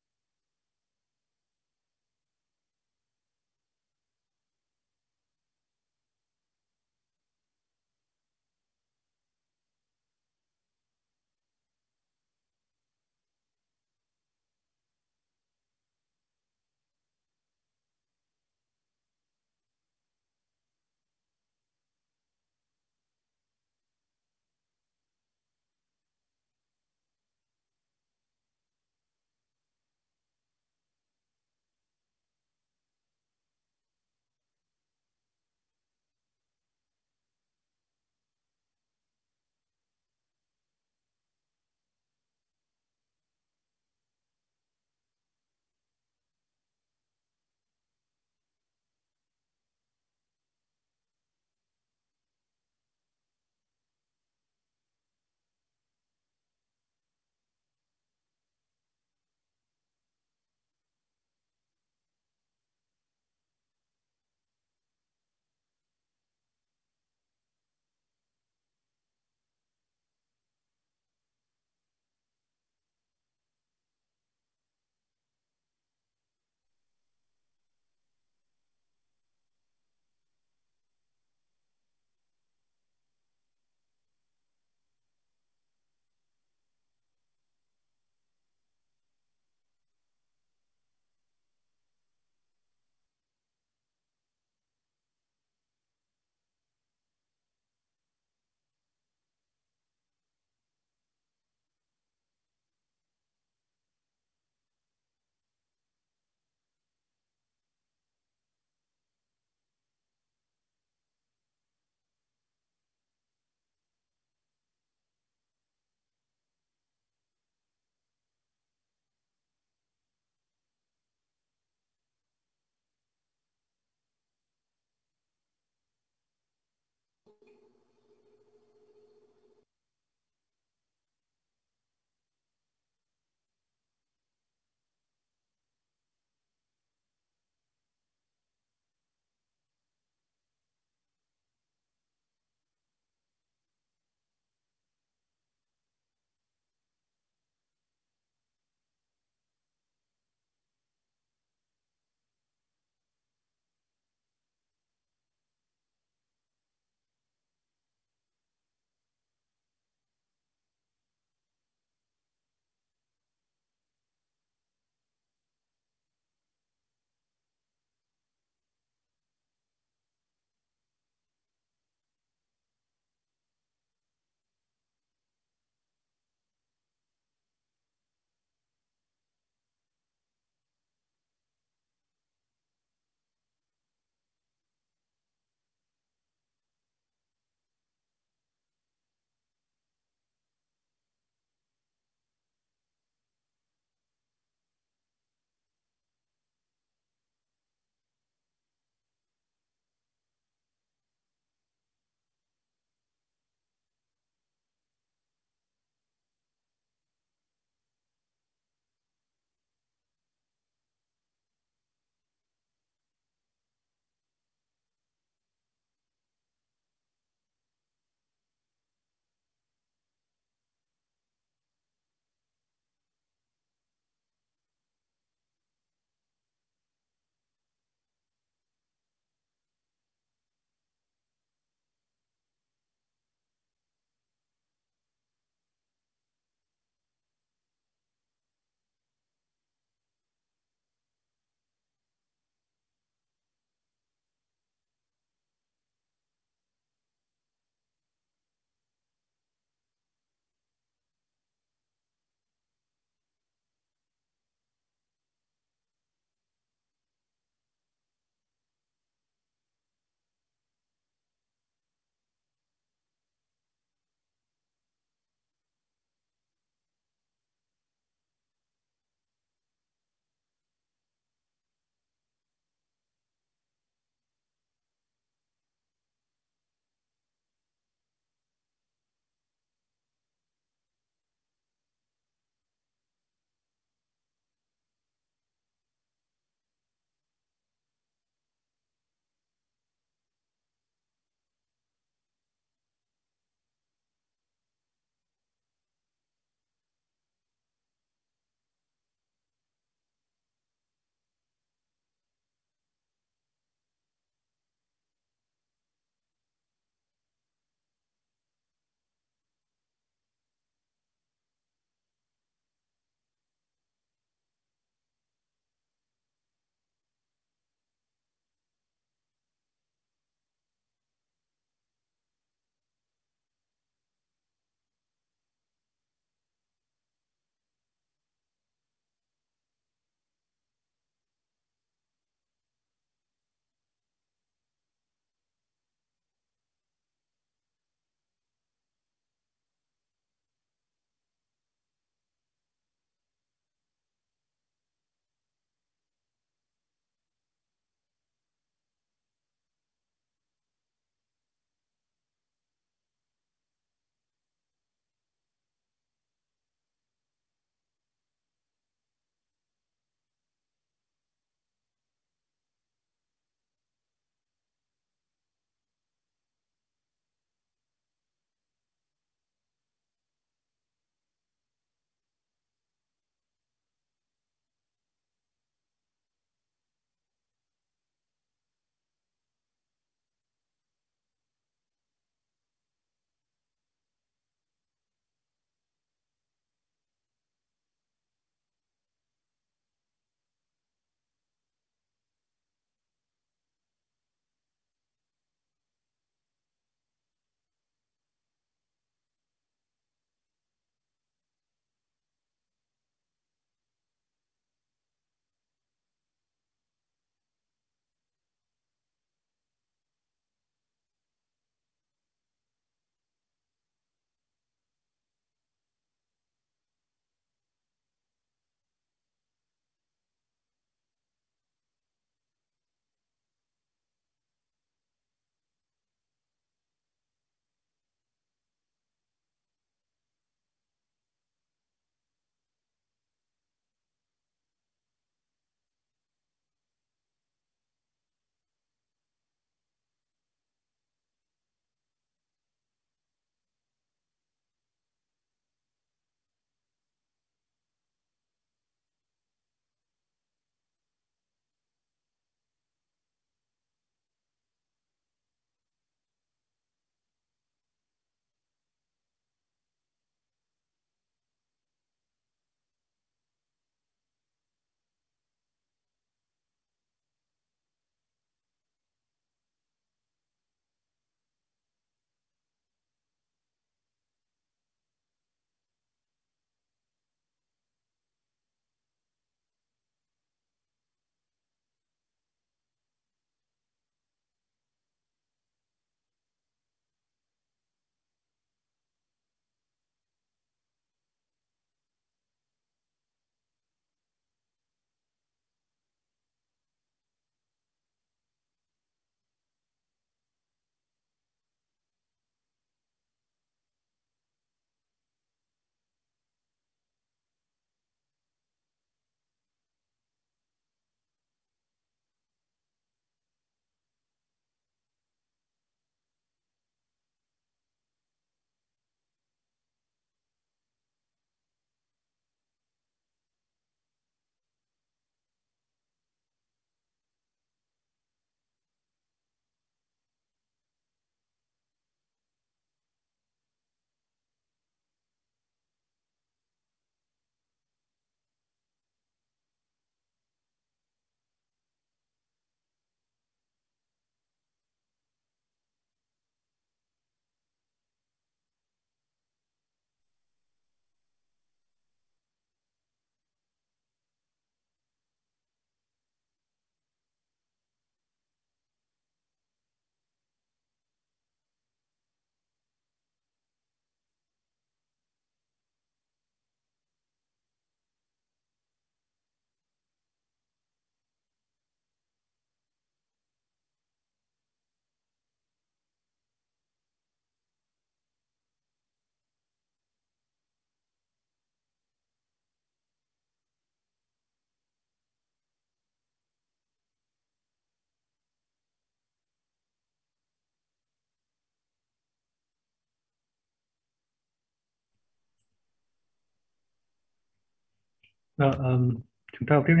S1: Ờ, chúng ta học tiếp nhé.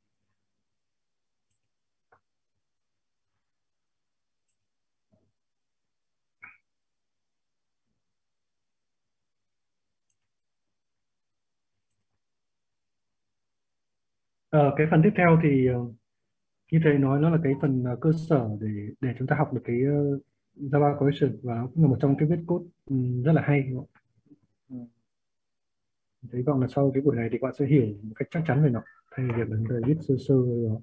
S1: Cái phần tiếp theo thì như thầy nói, nó là cái phần cơ sở để chúng ta học được cái Java Collection, và nó cũng là một trong cái viết code rất là hay, đúng không? Ừ. Hy vọng là sau cái buổi này thì các bạn sẽ hiểu một cách chắc chắn về nó, thay vì việc là chúng ta viết sơ sơ rồi.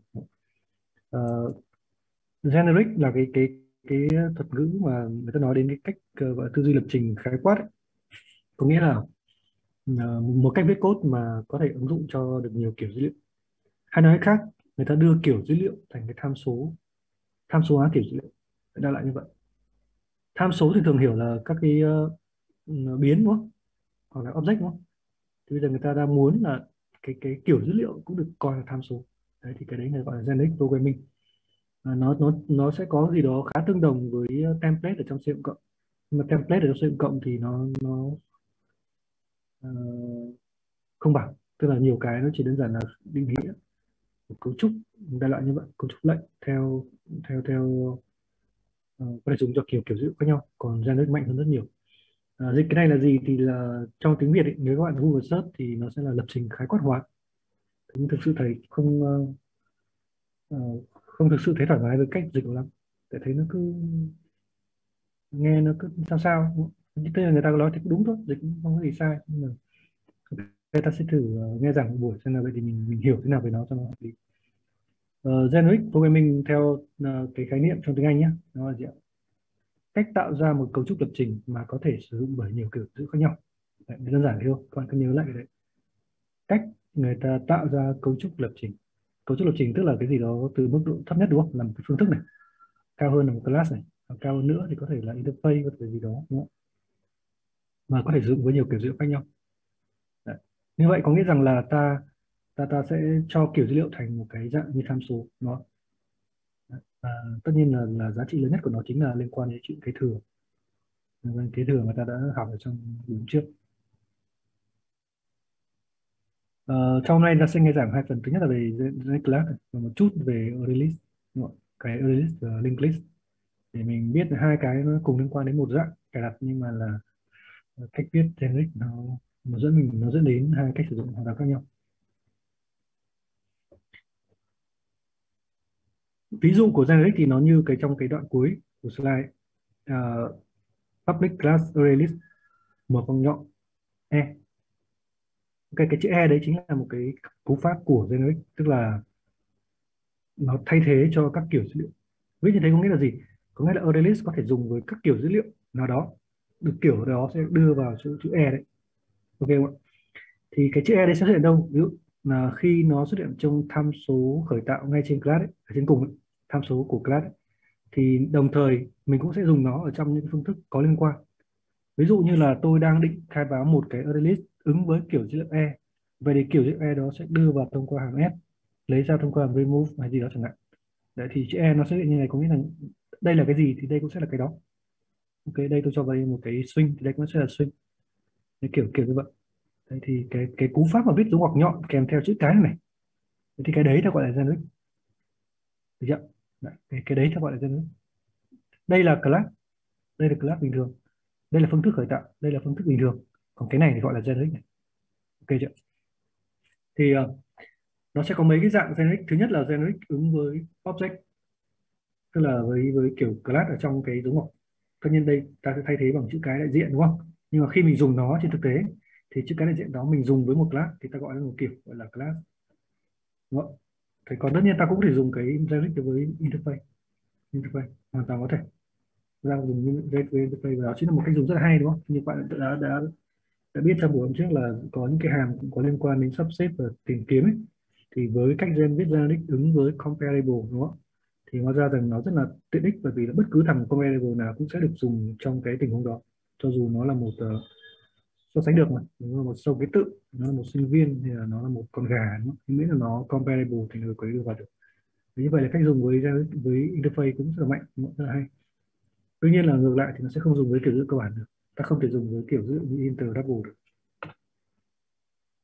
S1: Ờ, Generic là cái thuật ngữ mà người ta nói đến cái cách gọi là tư duy lập trình khái quát ấy. Có nghĩa là một cách viết code mà có thể ứng dụng cho được nhiều kiểu dữ liệu. Hay nói cách khác, người ta đưa kiểu dữ liệu thành cái tham số hóa kiểu dữ liệu. Đại loại như vậy. Tham số thì thường hiểu là các cái biến, đúng không? Hoặc là object, đúng không? Thì bây giờ người ta đang muốn là cái kiểu dữ liệu cũng được coi là tham số. Đấy, thì cái đấy người gọi là generic programming. Nó sẽ có gì đó khá tương đồng với template ở trong C cộng. Nhưng mà template ở trong C cộng thì nó ờ, không bằng, tức là nhiều cái nó chỉ đơn giản là định nghĩa một cấu trúc đại loại như vậy, cấu trúc lệnh theo theo theo có thể dùng cho kiểu kiểu dữ liệu khác nhau, còn generic mạnh hơn rất nhiều. Dịch cái này là gì thì là trong tiếng Việt ấy, nếu các bạn Google search thì nó sẽ là lập trình khái quát hóa. Nhưng thực sự thầy ờ, không thực sự thấy thoải mái với cách dịch lắm, tại thấy nó cứ nghe nó cứ sao sao. Tức là người ta có nói thì cũng đúng thôi, dịch cũng không có gì sai, nhưng mà người ta sẽ thử nghe giảng một buổi xem là vậy thì mình hiểu thế nào về nó cho nó hợp lý. Generic programming theo cái khái niệm trong tiếng Anh nhé, nó là gì ạ? Cách tạo ra một cấu trúc lập trình mà có thể sử dụng bởi nhiều kiểu dữ khác nhau. Đấy, đơn giản thế thôi, các bạn cứ nhớ lại cái đấy. Cách người ta tạo ra cấu trúc lập trình. Cấu trúc lập trình tức là cái gì đó từ mức độ thấp nhất, đúng không? Là một cái phương thức này, cao hơn là một class này, và cao hơn nữa thì có thể là interface, có thể là gì đó, đúng không? Mà có thể sử dụng với nhiều kiểu dữ liệu khác nhau. Đấy. Như vậy có nghĩa rằng là ta sẽ cho kiểu dữ liệu thành một cái dạng như tham số nó. Và tất nhiên là giá trị lớn nhất của nó chính là liên quan đến chuyện kế thừa. Kế thừa mà ta đã học ở trong buổi trước. Trong hôm nay ta sẽ nghe giảng hai phần. Thứ nhất là về Generic Class và một chút về Array List, đúng không? Cái Array List và Linked List, để mình biết là hai cái nó cùng liên quan đến một dạng cài đặt, nhưng mà là cách viết generic nó dẫn đến hai cách sử dụng hoàn toàn khác nhau. Ví dụ của generic thì nó như cái trong cái đoạn cuối của slide. uh, Public class array list mở vòng nhọn e. Cái chữ e đấy chính là một cái cú pháp của generic, tức là nó thay thế cho các kiểu dữ liệu. Viết như thế có nghĩa là gì? Có nghĩa là array list có thể dùng với các kiểu dữ liệu nào đó, được kiểu đó sẽ đưa vào chữ e đấy, ok không ạ? Thì cái chữ e đấy sẽ xuất hiện đâu? Ví dụ là khi nó xuất hiện trong tham số khởi tạo ngay trên class ấy, ở trên cùng ấy, tham số của class ấy, thì đồng thời mình cũng sẽ dùng nó ở trong những phương thức có liên quan. Ví dụ như là tôi đang định khai báo một cái array list ứng với kiểu dữ liệu e, vậy thì kiểu dữ liệu e đó sẽ đưa vào thông qua hàm s, lấy ra thông qua hàm remove hay gì đó chẳng hạn. Đấy, thì chữ e nó xuất hiện như này có nghĩa là đây là cái gì thì đây cũng sẽ là cái đó. Ok, đây tôi cho vào đây một cái string thì đây cũng sẽ là string. Đấy, kiểu kiểu như vậy. Đấy, thì cái cú pháp mà viết dấu ngoặc nhọn kèm theo chữ cái này, thì cái đấy ta gọi là generic, được chưa? Đấy, cái đấy ta gọi là generic. Đây là class, đây là class bình thường, đây là phương thức khởi tạo, đây là phương thức bình thường, còn cái này thì gọi là generic này, ok chưa? Thì nó sẽ có mấy cái dạng generic. Thứ nhất là generic ứng với object, tức là với kiểu class ở trong cái dấu ngoặc. Tất nhiên đây ta sẽ thay thế bằng chữ cái đại diện, đúng không? Nhưng mà khi mình dùng nó trên thực tế thì chữ cái đại diện đó mình dùng với một class thì ta gọi là một kiểu gọi là class, đúng không? Thì còn tất nhiên ta cũng có thể dùng cái generic đối với interface hoàn toàn có thể ra dùng như với interface, và đó chính là một cách dùng rất là hay, đúng không? Như bạn đã biết trong buổi hôm trước là có những cái hàm cũng có liên quan đến sắp xếp và tìm kiếm ấy, thì với cách viết generic ứng với comparable, đúng không? Thì hóa ra rằng nó rất là tiện ích, bởi vì là bất cứ thằng comparable nào cũng sẽ được dùng trong cái tình huống đó, cho dù nó là một so sánh được, mà nó là một số ký tự, nó là một sinh viên hay là nó là một con gà, đúng không? Miễn là nó comparable thì người có thể đưa vào được. Như vậy là cách dùng với interface cũng rất là mạnh, cũng rất là hay. Tuy nhiên là ngược lại thì nó sẽ không dùng với kiểu dữ cơ bản được, ta không thể dùng với kiểu dữ như inter double được.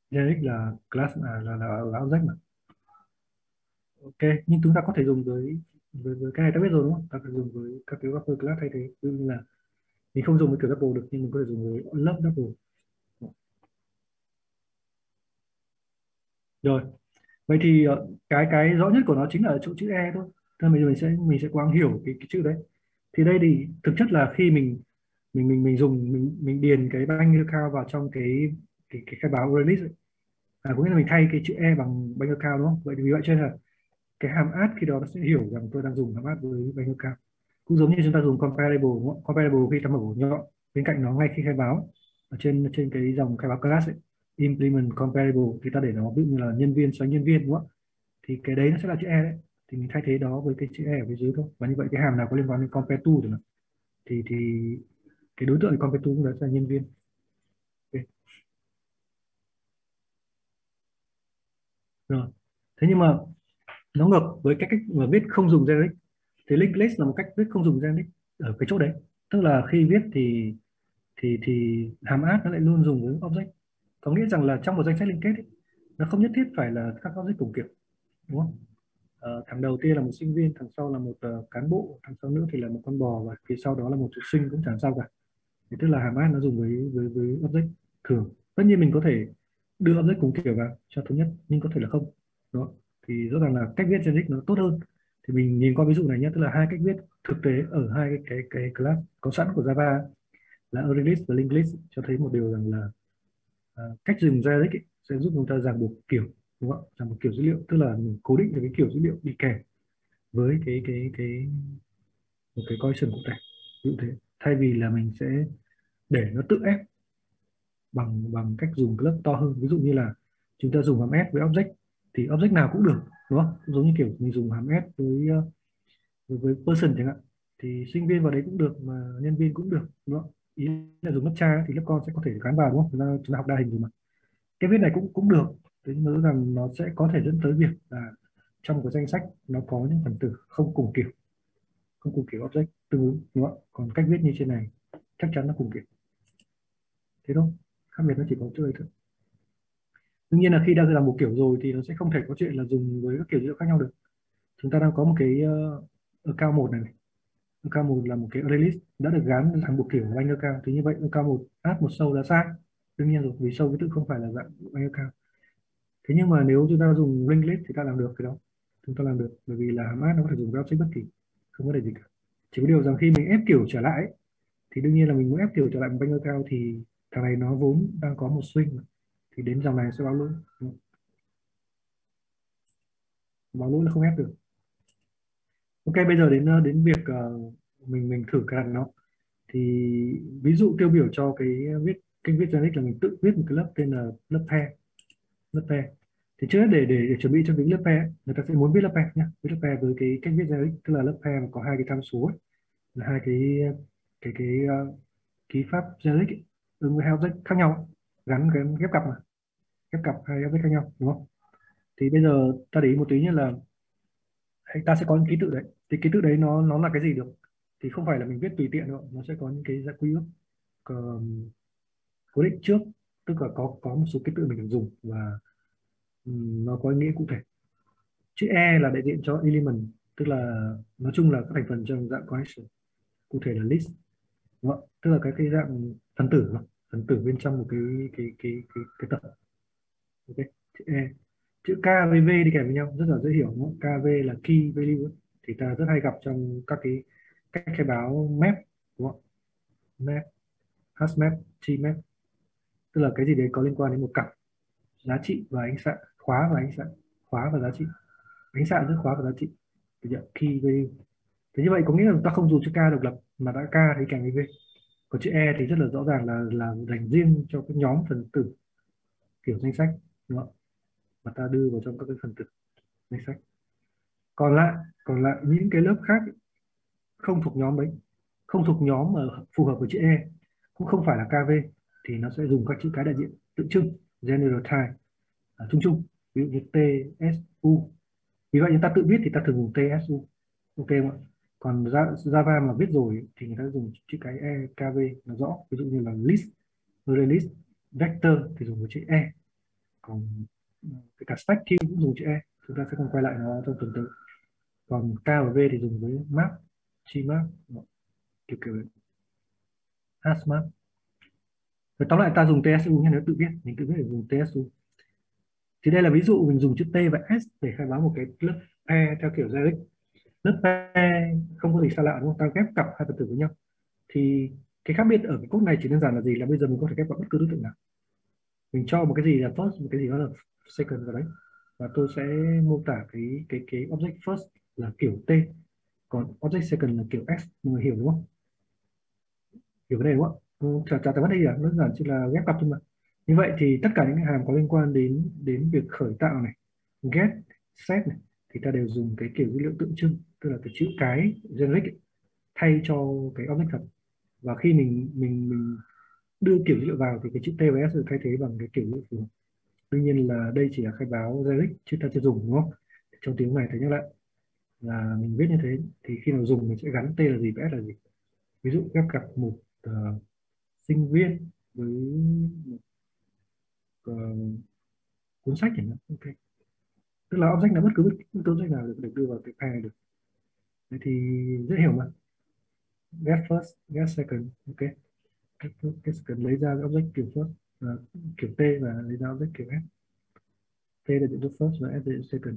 S1: generic là class là object mà. Ok, nhưng chúng ta có thể dùng với cái này ta biết rồi đúng không? Ta phải dùng với các cái wrapper class thay thế. Ví dụ như là mình không dùng với kiểu double được nhưng mình có thể dùng với lớp double. Rồi, vậy thì cái rõ nhất của nó chính là ở chỗ chữ E thôi. Thế mình sẽ cố gắng hiểu cái chữ đấy. Thì đây thì thực chất là khi mình dùng mình điền cái bank account vào trong cái khai báo release ấy. Có nghĩa là mình thay cái chữ E bằng bank account đúng không? Vậy thì vì vậy cho nên là cái hàm add khi đó nó sẽ hiểu rằng tôi đang dùng hàm add với bank account. Cũng giống như chúng ta dùng comparable đúng không? Comparable khi ta mở ổ nhọn bên cạnh nó ngay khi khai báo ở trên trên cái dòng khai báo class ấy, implement comparable thì ta để nó ví dụ như là nhân viên xoáy nhân viên đúng không? Thì cái đấy nó sẽ là chữ E đấy, thì mình thay thế đó với cái chữ E ở phía dưới thôi, và như vậy cái hàm nào có liên quan đến compare to thì cái đối tượng compare to cũng là nhân viên. Ok. Rồi, thế nhưng mà nó ngược với cái cách mà viết không dùng generic, thì linked list là một cách viết không dùng generic ở cái chỗ đấy, tức là khi viết thì hàm add nó lại luôn dùng với object, có nghĩa rằng là trong một danh sách liên kết ấy, nó không nhất thiết phải là các object cùng kiểu, đúng không? Thằng đầu tiên là một sinh viên, thằng sau là một cán bộ, thằng sau nữa thì là một con bò, và phía sau đó là một học sinh cũng chẳng sao cả. Thì tức là hàm add nó dùng với object thường. Tất nhiên mình có thể đưa object cùng kiểu vào cho thống nhất, nhưng có thể là không. Đó, thì rõ ràng là cách viết generic nó tốt hơn. Thì mình nhìn qua ví dụ này nhé, tức là hai cách viết thực tế ở hai cái class có sẵn của Java là array list và linked list cho thấy một điều rằng là cách dùng generic ấy, sẽ giúp chúng ta ràng buộc kiểu, đúng không? Ràng buộc kiểu dữ liệu, tức là mình cố định được cái kiểu dữ liệu đi kèm với cái một cái collection cụ thể, ví dụ thế, thay vì là mình sẽ để nó tự ép bằng bằng cách dùng cái lớp to hơn. Ví dụ như là chúng ta dùng hàm s với object thì object nào cũng được, đúng không? Cũng giống như kiểu mình dùng hàm s với person chẳng hạn, thì sinh viên vào đấy cũng được mà nhân viên cũng được, đúng không? Ý là dùng lớp cha thì lớp con sẽ có thể gắn vào, đúng không? Chúng ta học đa hình rồi mà. Cái viết này cũng cũng được, thế nhưng mà rõ ràng nó sẽ có thể dẫn tới việc là trong cái danh sách nó có những phần tử không cùng kiểu, không cùng kiểu object tương ứng, đúng không? Còn cách viết như trên này chắc chắn nó cùng kiểu, thế thôi, khác biệt nó chỉ có chỗ đấy thôi. Đương nhiên là khi đã làm một kiểu rồi thì nó sẽ không thể có chuyện là dùng với các kiểu dữ liệu khác nhau được. Chúng ta đang có một cái account một này, account một là một cái array list đã được gắn thành một kiểu bank account, thì như vậy account một add một sâu là sai, đương nhiên rồi, vì sâu ký tự không phải là dạng bank account. Thế nhưng mà nếu chúng ta dùng linked list thì ta làm được cái đó, chúng ta làm được, bởi vì là hàm add nó có thể dùng với object bất kỳ, không có đề gì cả. Chỉ có điều rằng khi mình ép kiểu trở lại ấy, thì đương nhiên là mình muốn ép kiểu trở lại một bank account thì thằng này nó vốn đang có một swing mà, thì đến dòng này sẽ báo lỗi, báo lỗi là không ép được. Ok, bây giờ đến đến việc mình thử cái đằng nó, thì ví dụ tiêu biểu cho cái viết kênh viết generic là mình tự viết một cái lớp tên là lớp pair. Lớp pair thì trước hết để chuẩn bị cho cái lớp pair ấy, người ta sẽ muốn viết lớp pair nhé, viết lớp pair với cái cách viết generic, tức là lớp pair mà có hai cái tham số ấy, là hai cái ký pháp generic ấy, ứng với hai object khác nhau ấy, gắn cái ghép cặp mà, ghép cặp hai object khác nhau, đúng không? Thì bây giờ ta để ý một tí nhé, là ta sẽ có những ký tự đấy, thì ký tự đấy nó là cái gì được, thì không phải là mình viết tùy tiện đâu, nó sẽ có những cái quy ước cố định trước, tức là có một số ký tự mình được dùng, và nó có ý nghĩa cụ thể. Chữ E là đại diện cho element, tức là nói chung là các thành phần trong dạng collection, cụ thể là list, đúng không? Tức là cái dạng phần tử mà, phần tử bên trong một cái tập. Ok, chữ E. Chữ K với V đi kèm với nhau rất là dễ hiểu, đúng không? KV là key value ấy, thì ta rất hay gặp trong các cái cách khai báo map, đúng không? Map, hash map, t map, tức là cái gì đấy có liên quan đến một cặp giá trị và ánh xạ, khóa và ánh xạ, khóa và giá trị, ánh xạ rất khóa và giá trị, thì key value. Thế như vậy có nghĩa là ta không dùng chữ K độc lập mà đã K thì kèm với V. Còn chữ E thì rất là rõ ràng là dành riêng cho cái nhóm phần tử kiểu danh sách, đúng không? Mà ta đưa vào trong các cái phần tử danh sách. Còn lại những cái lớp khác không thuộc nhóm đấy, không thuộc nhóm mà phù hợp với chữ E, cũng không phải là KV, thì nó sẽ dùng các chữ cái đại diện tượng trưng general type, chung chung, ví dụ như TSU. Vì vậy chúng ta tự viết thì ta thường dùng TSU, ok không ạ? Còn Java mà viết rồi thì người ta dùng chữ cái E, KV nó rõ, ví dụ như là list, array list, vector thì dùng với chữ E, còn cái cả stack queue cũng dùng chữ E, chúng ta sẽ còn quay lại nó trong tuần tới. Còn K và V thì dùng với map, gmap, kiểu kiểu hashmap. Rồi tóm lại ta dùng TSU nhé, nếu tự viết mình tự viết để dùng TSU. Thì đây là ví dụ mình dùng chữ T và S để khai báo một cái lớp E theo kiểu Jeric. Lớp E không có gì xa lạ đúng không? Ta ghép cặp hai phần tử với nhau. Thì cái khác biệt ở cái code này chỉ đơn giản là gì, là bây giờ mình có thể ghép vào bất cứ đối tượng nào. Mình cho một cái gì là first, một cái gì đó là second vào đấy, và tôi sẽ mô tả cái object first là kiểu T, còn object second là kiểu S. Mọi người hiểu đúng không? Hiểu cái này đúng không ạ? Chả vấn đề gì cả, đơn giản chỉ là ghép cặp thôi mà. Như vậy thì tất cả những cái hàm có liên quan đến đến việc khởi tạo này, get, set này, thì ta đều dùng cái kiểu dữ liệu tượng trưng, tức là cái chữ cái generic ấy, thay cho cái object thật. Và khi mình đưa kiểu dữ liệu vào thì cái chữ T và S được thay thế bằng cái kiểu dữ liệu phù hợp. Đương nhiên là đây chỉ là khai báo generic chứ ta chưa dùng đúng không? Trong tiếng này thấy nhắc lại là mình viết như thế, thì khi nào dùng mình sẽ gắn T là gì và S là gì. Ví dụ ghép cặp một sinh viên với một ờ, cuốn sách chẳng hạn, ok, tức là object là bất cứ object nào được đưa vào cái pair này được. Thế thì dễ hiểu mà. Get first, get second, ok. Get first, get second, lấy ra cái object kiểu first, kiểu T, và lấy ra object kiểu S. T là diện cho first và S là diện cho second,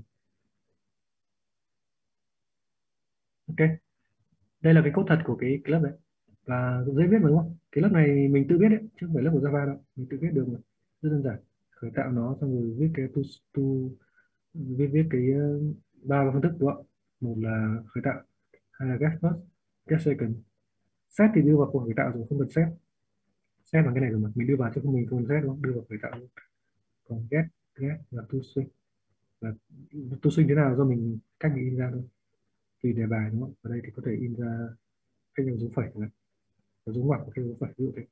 S1: ok. Đây là cái code thật của cái lớp đấy, và dễ viết mà đúng không? Cái lớp này mình tự viết đấy chứ không phải lớp của Java đâu, mình tự viết được mà, rất đơn giản. Khởi tạo nó xong rồi viết cái to viết cái ba phương thức đúng không? Một là khởi tạo, hai là get first, get second. Set thì đưa vào cuộc khởi tạo rồi, không cần set. Set là cái này rồi mà mình đưa vào chứ không, mình không cần set đúng không, đưa vào khởi tạo luôn. Còn get là to string, là to string thế nào do mình cách mình in ra thôi, tùy đề bài đúng không? Ở đây thì có thể in ra cách dấu phẩy này, dấu ngoặc và cái dấu phẩy, ví dụ thế.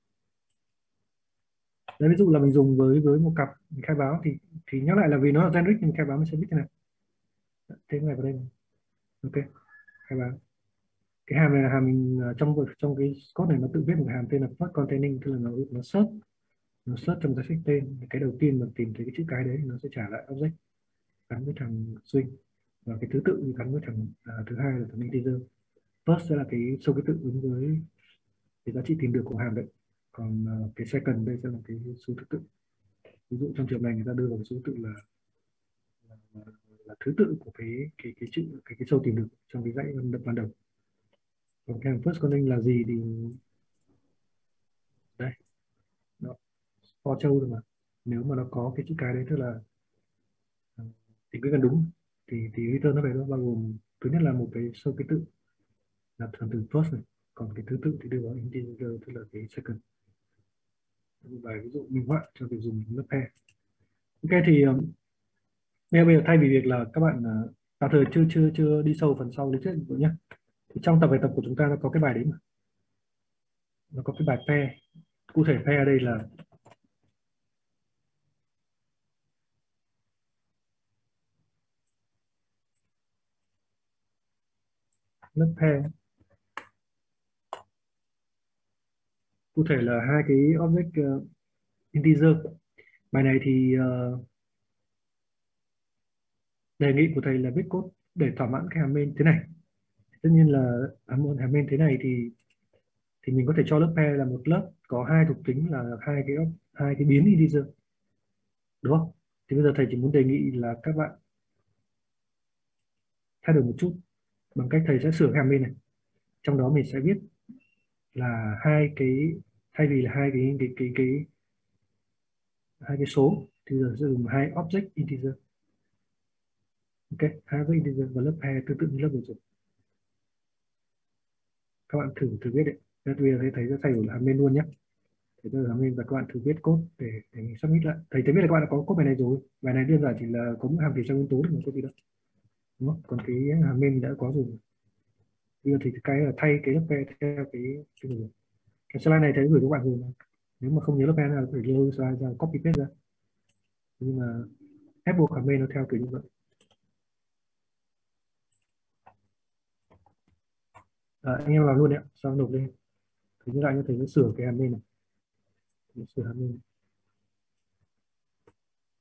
S1: Đấy, ví dụ là mình dùng với một cặp mình khai báo thì nhắc lại là vì nó là generic mình khai báo mình sẽ biết thế này. Thế này vào đây này. Ok, khai báo. Cái hàm này là hàm mình trong cái code này nó tự viết một hàm tên là first containing, tức là nó search trong danh sách tên, cái đầu tiên mà tìm thấy cái chữ cái đấy thì nó sẽ trả lại object gắn với thằng string, và cái thứ tự thì gắn với thằng thứ hai là thằng integer. First sẽ là cái số ký tự ứng với cái giá trị tìm được của hàm đấy, còn cái second đây sẽ là cái số thứ tự. Ví dụ trong trường này người ta đưa vào cái số thứ tự là, là thứ tự của cái chữ cái số tìm được trong cái dãy ban đầu. Còn cái first containing là gì thì đây, nó for châu rồi mà, nếu mà nó có cái chữ cái đấy tức là thì cái gần đúng, thì return nó phải nó bao gồm thứ nhất là một cái số ký tự là phần từ first này, còn cái thứ tự thì đưa vào integer tức là cái second. Vài ví dụ minh họa cho việc dùng lớp pair. Ok thì bây giờ thay vì việc là các bạn tạm thời chưa chưa chưa đi sâu phần sau lý thuyết nữa nhé, thì trong tập bài tập của chúng ta nó có cái bài đấy mà, nó có cái bài pair. Cụ thể pair ở đây là lớp pair, cụ thể là hai cái object integer. Bài này thì đề nghị của thầy là viết code để thỏa mãn cái hàm main thế này. Tất nhiên là hàm main thế này thì mình có thể cho lớp pair là một lớp có hai thuộc tính là hai cái biến integer đúng không? Thì bây giờ thầy chỉ muốn đề nghị là các bạn thay đổi một chút bằng cách thầy sẽ sửa cái hàm main này, trong đó mình sẽ viết là hai cái, thay vì là hai cái số thì giờ sẽ dùng hai object integer, ok, hai object integer và lớp pair tương tự như lớp vừa rồi. Các bạn thử viết đấy. Bây giờ thầy sẽ thay đổi là hàm main luôn nhé. Thế bây giờ hàm main và các bạn thử viết code để mình submit lại. Thầy thấy biết là các bạn đã có code bài này rồi. Bài này đơn giản chỉ là có một hàm tỷ trong nguyên tố thì mình có gì đâu, đúng không? Còn cái hàm main mình đã có rồi. Bây giờ thì cái là thay cái lớp pair theo cái này. Cái slide này thầy gửi các bạn rồi mà. Nếu mà không nhớ lớp pair nào phải lưu slide ra, copy paste ra. Nhưng mà ép buộc hàm main nó theo kiểu như vậy. Anh em làm luôn đấy ạ, sau nộp lên. Thì như lại như thầy sẽ sửa cái hàm main này. Sửa hàm main này.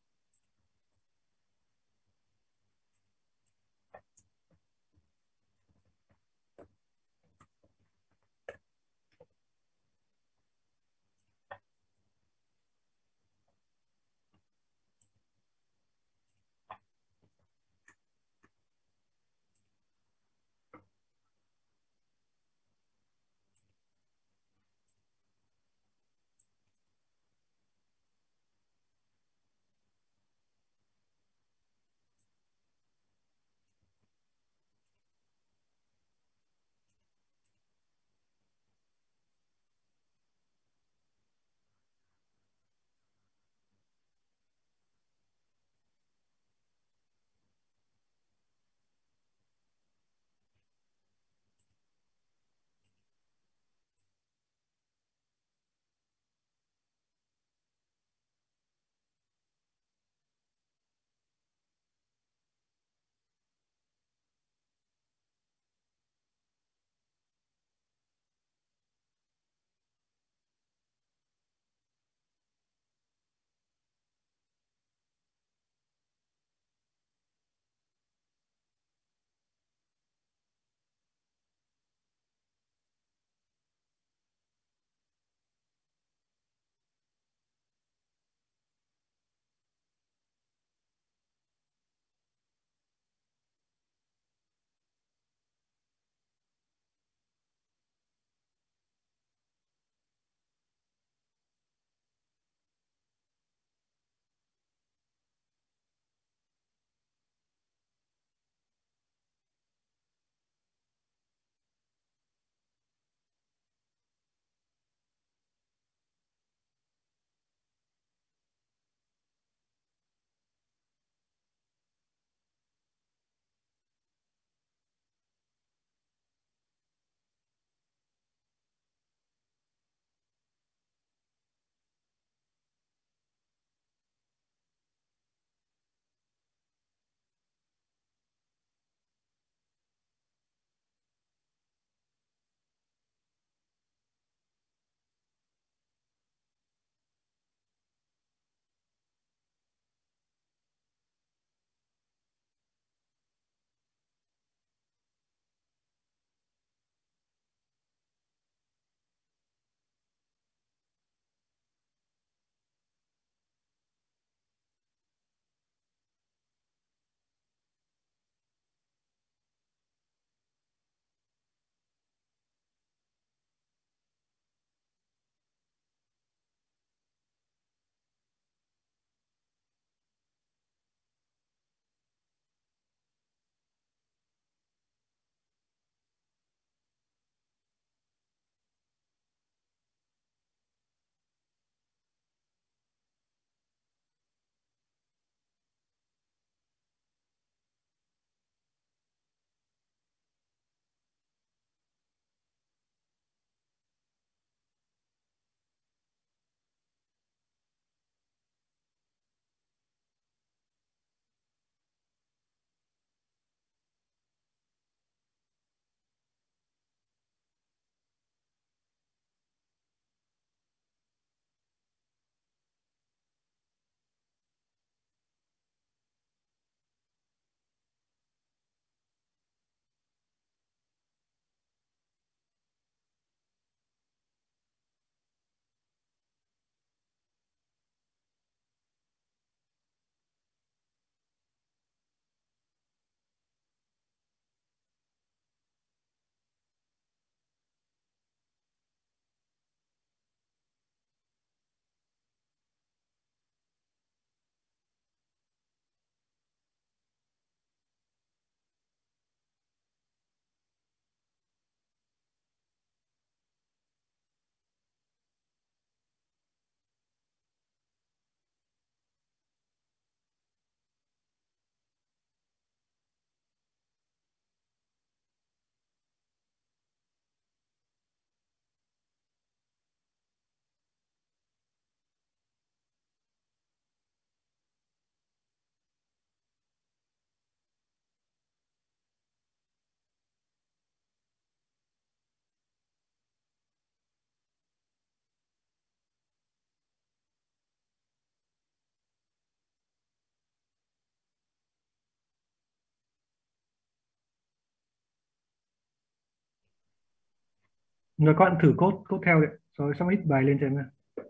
S1: Rồi các bạn thử code code theo đấy, rồi submit bài lên cho em.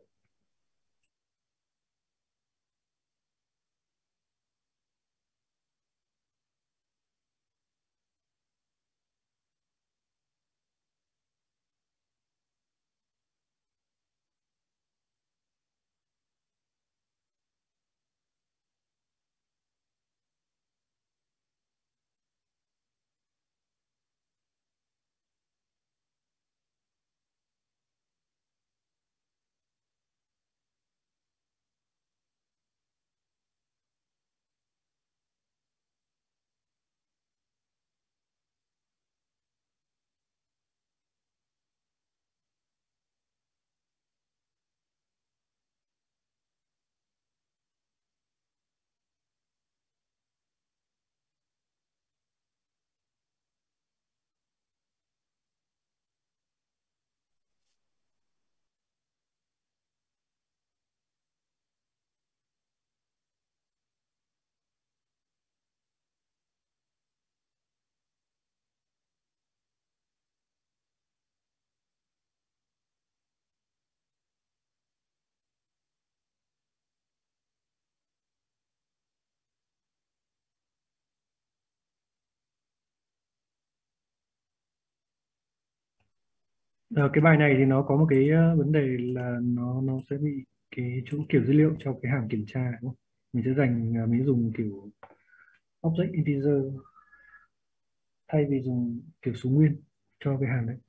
S1: Cái bài này thì nó có một cái vấn đề là nó sẽ bị cái chỗ kiểu dữ liệu cho cái hàm kiểm tra, đúng không? Mình sẽ dành mình dùng kiểu object integer thay vì dùng kiểu số nguyên cho cái hàm đấy.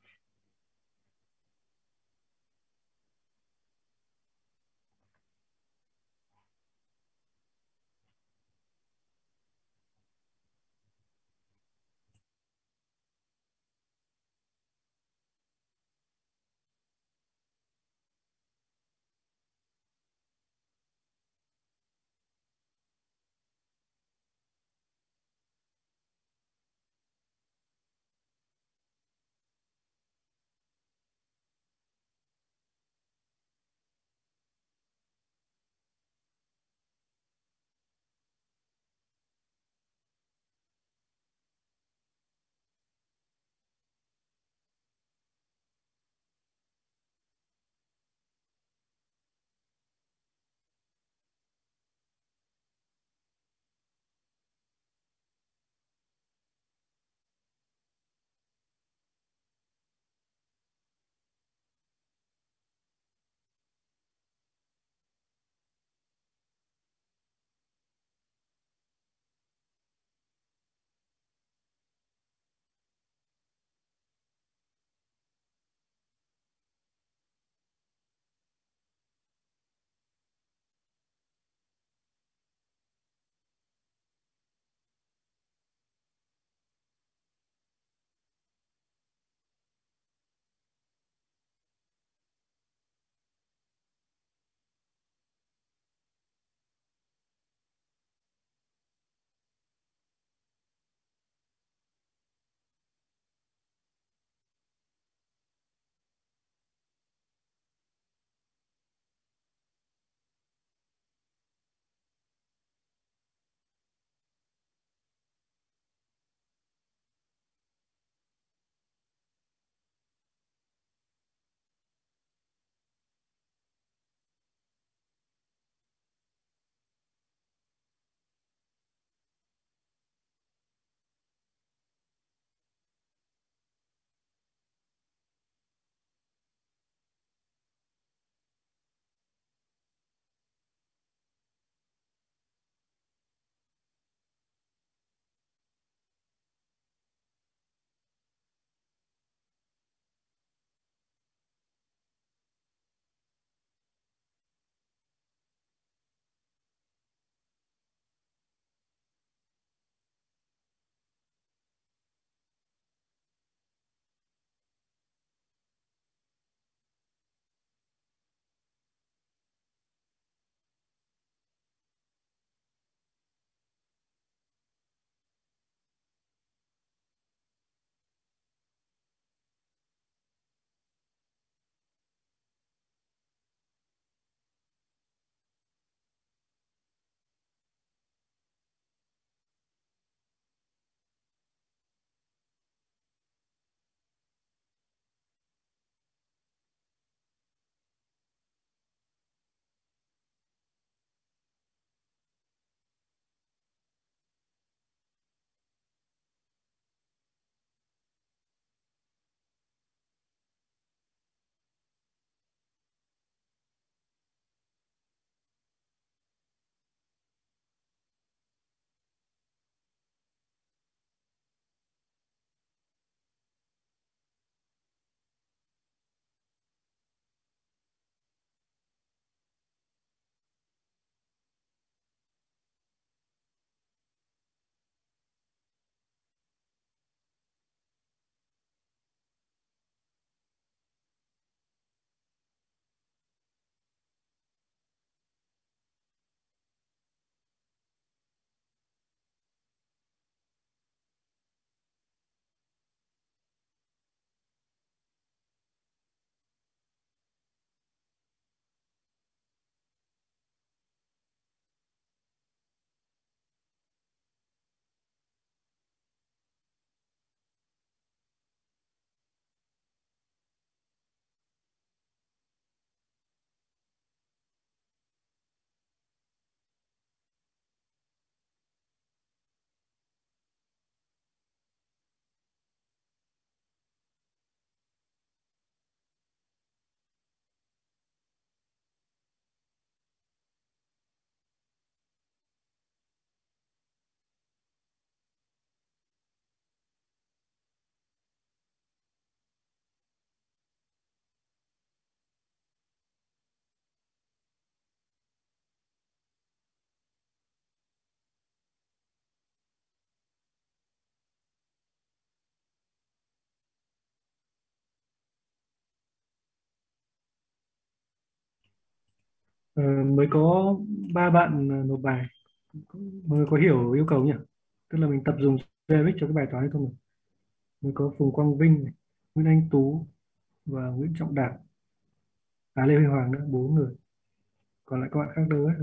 S1: Ờ, mới có 3 bạn nộp bài, mới có hiểu yêu cầu nhỉ, tức là mình tập dùng Revit cho cái bài toán này thôi mà. Mới có Phùng Quang Vinh này, Nguyễn Anh Tú và Nguyễn Trọng Đạt, Lê Huy Hoàng nữa, 4 người, còn lại các bạn khác đâu hết.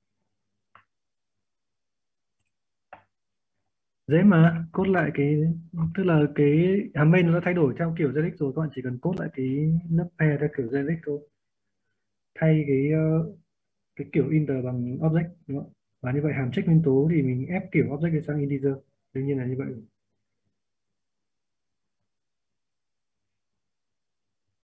S1: Dễ mà code lại cái, tức là cái hàm main nó đã thay đổi theo kiểu JSX rồi, các bạn chỉ cần code lại cái nấc pair theo kiểu JSX thôi, thay cái kiểu inter bằng object đúng không? Và như vậy hàm check nguyên tố thì mình ép kiểu object sang integer, đương nhiên là như vậy.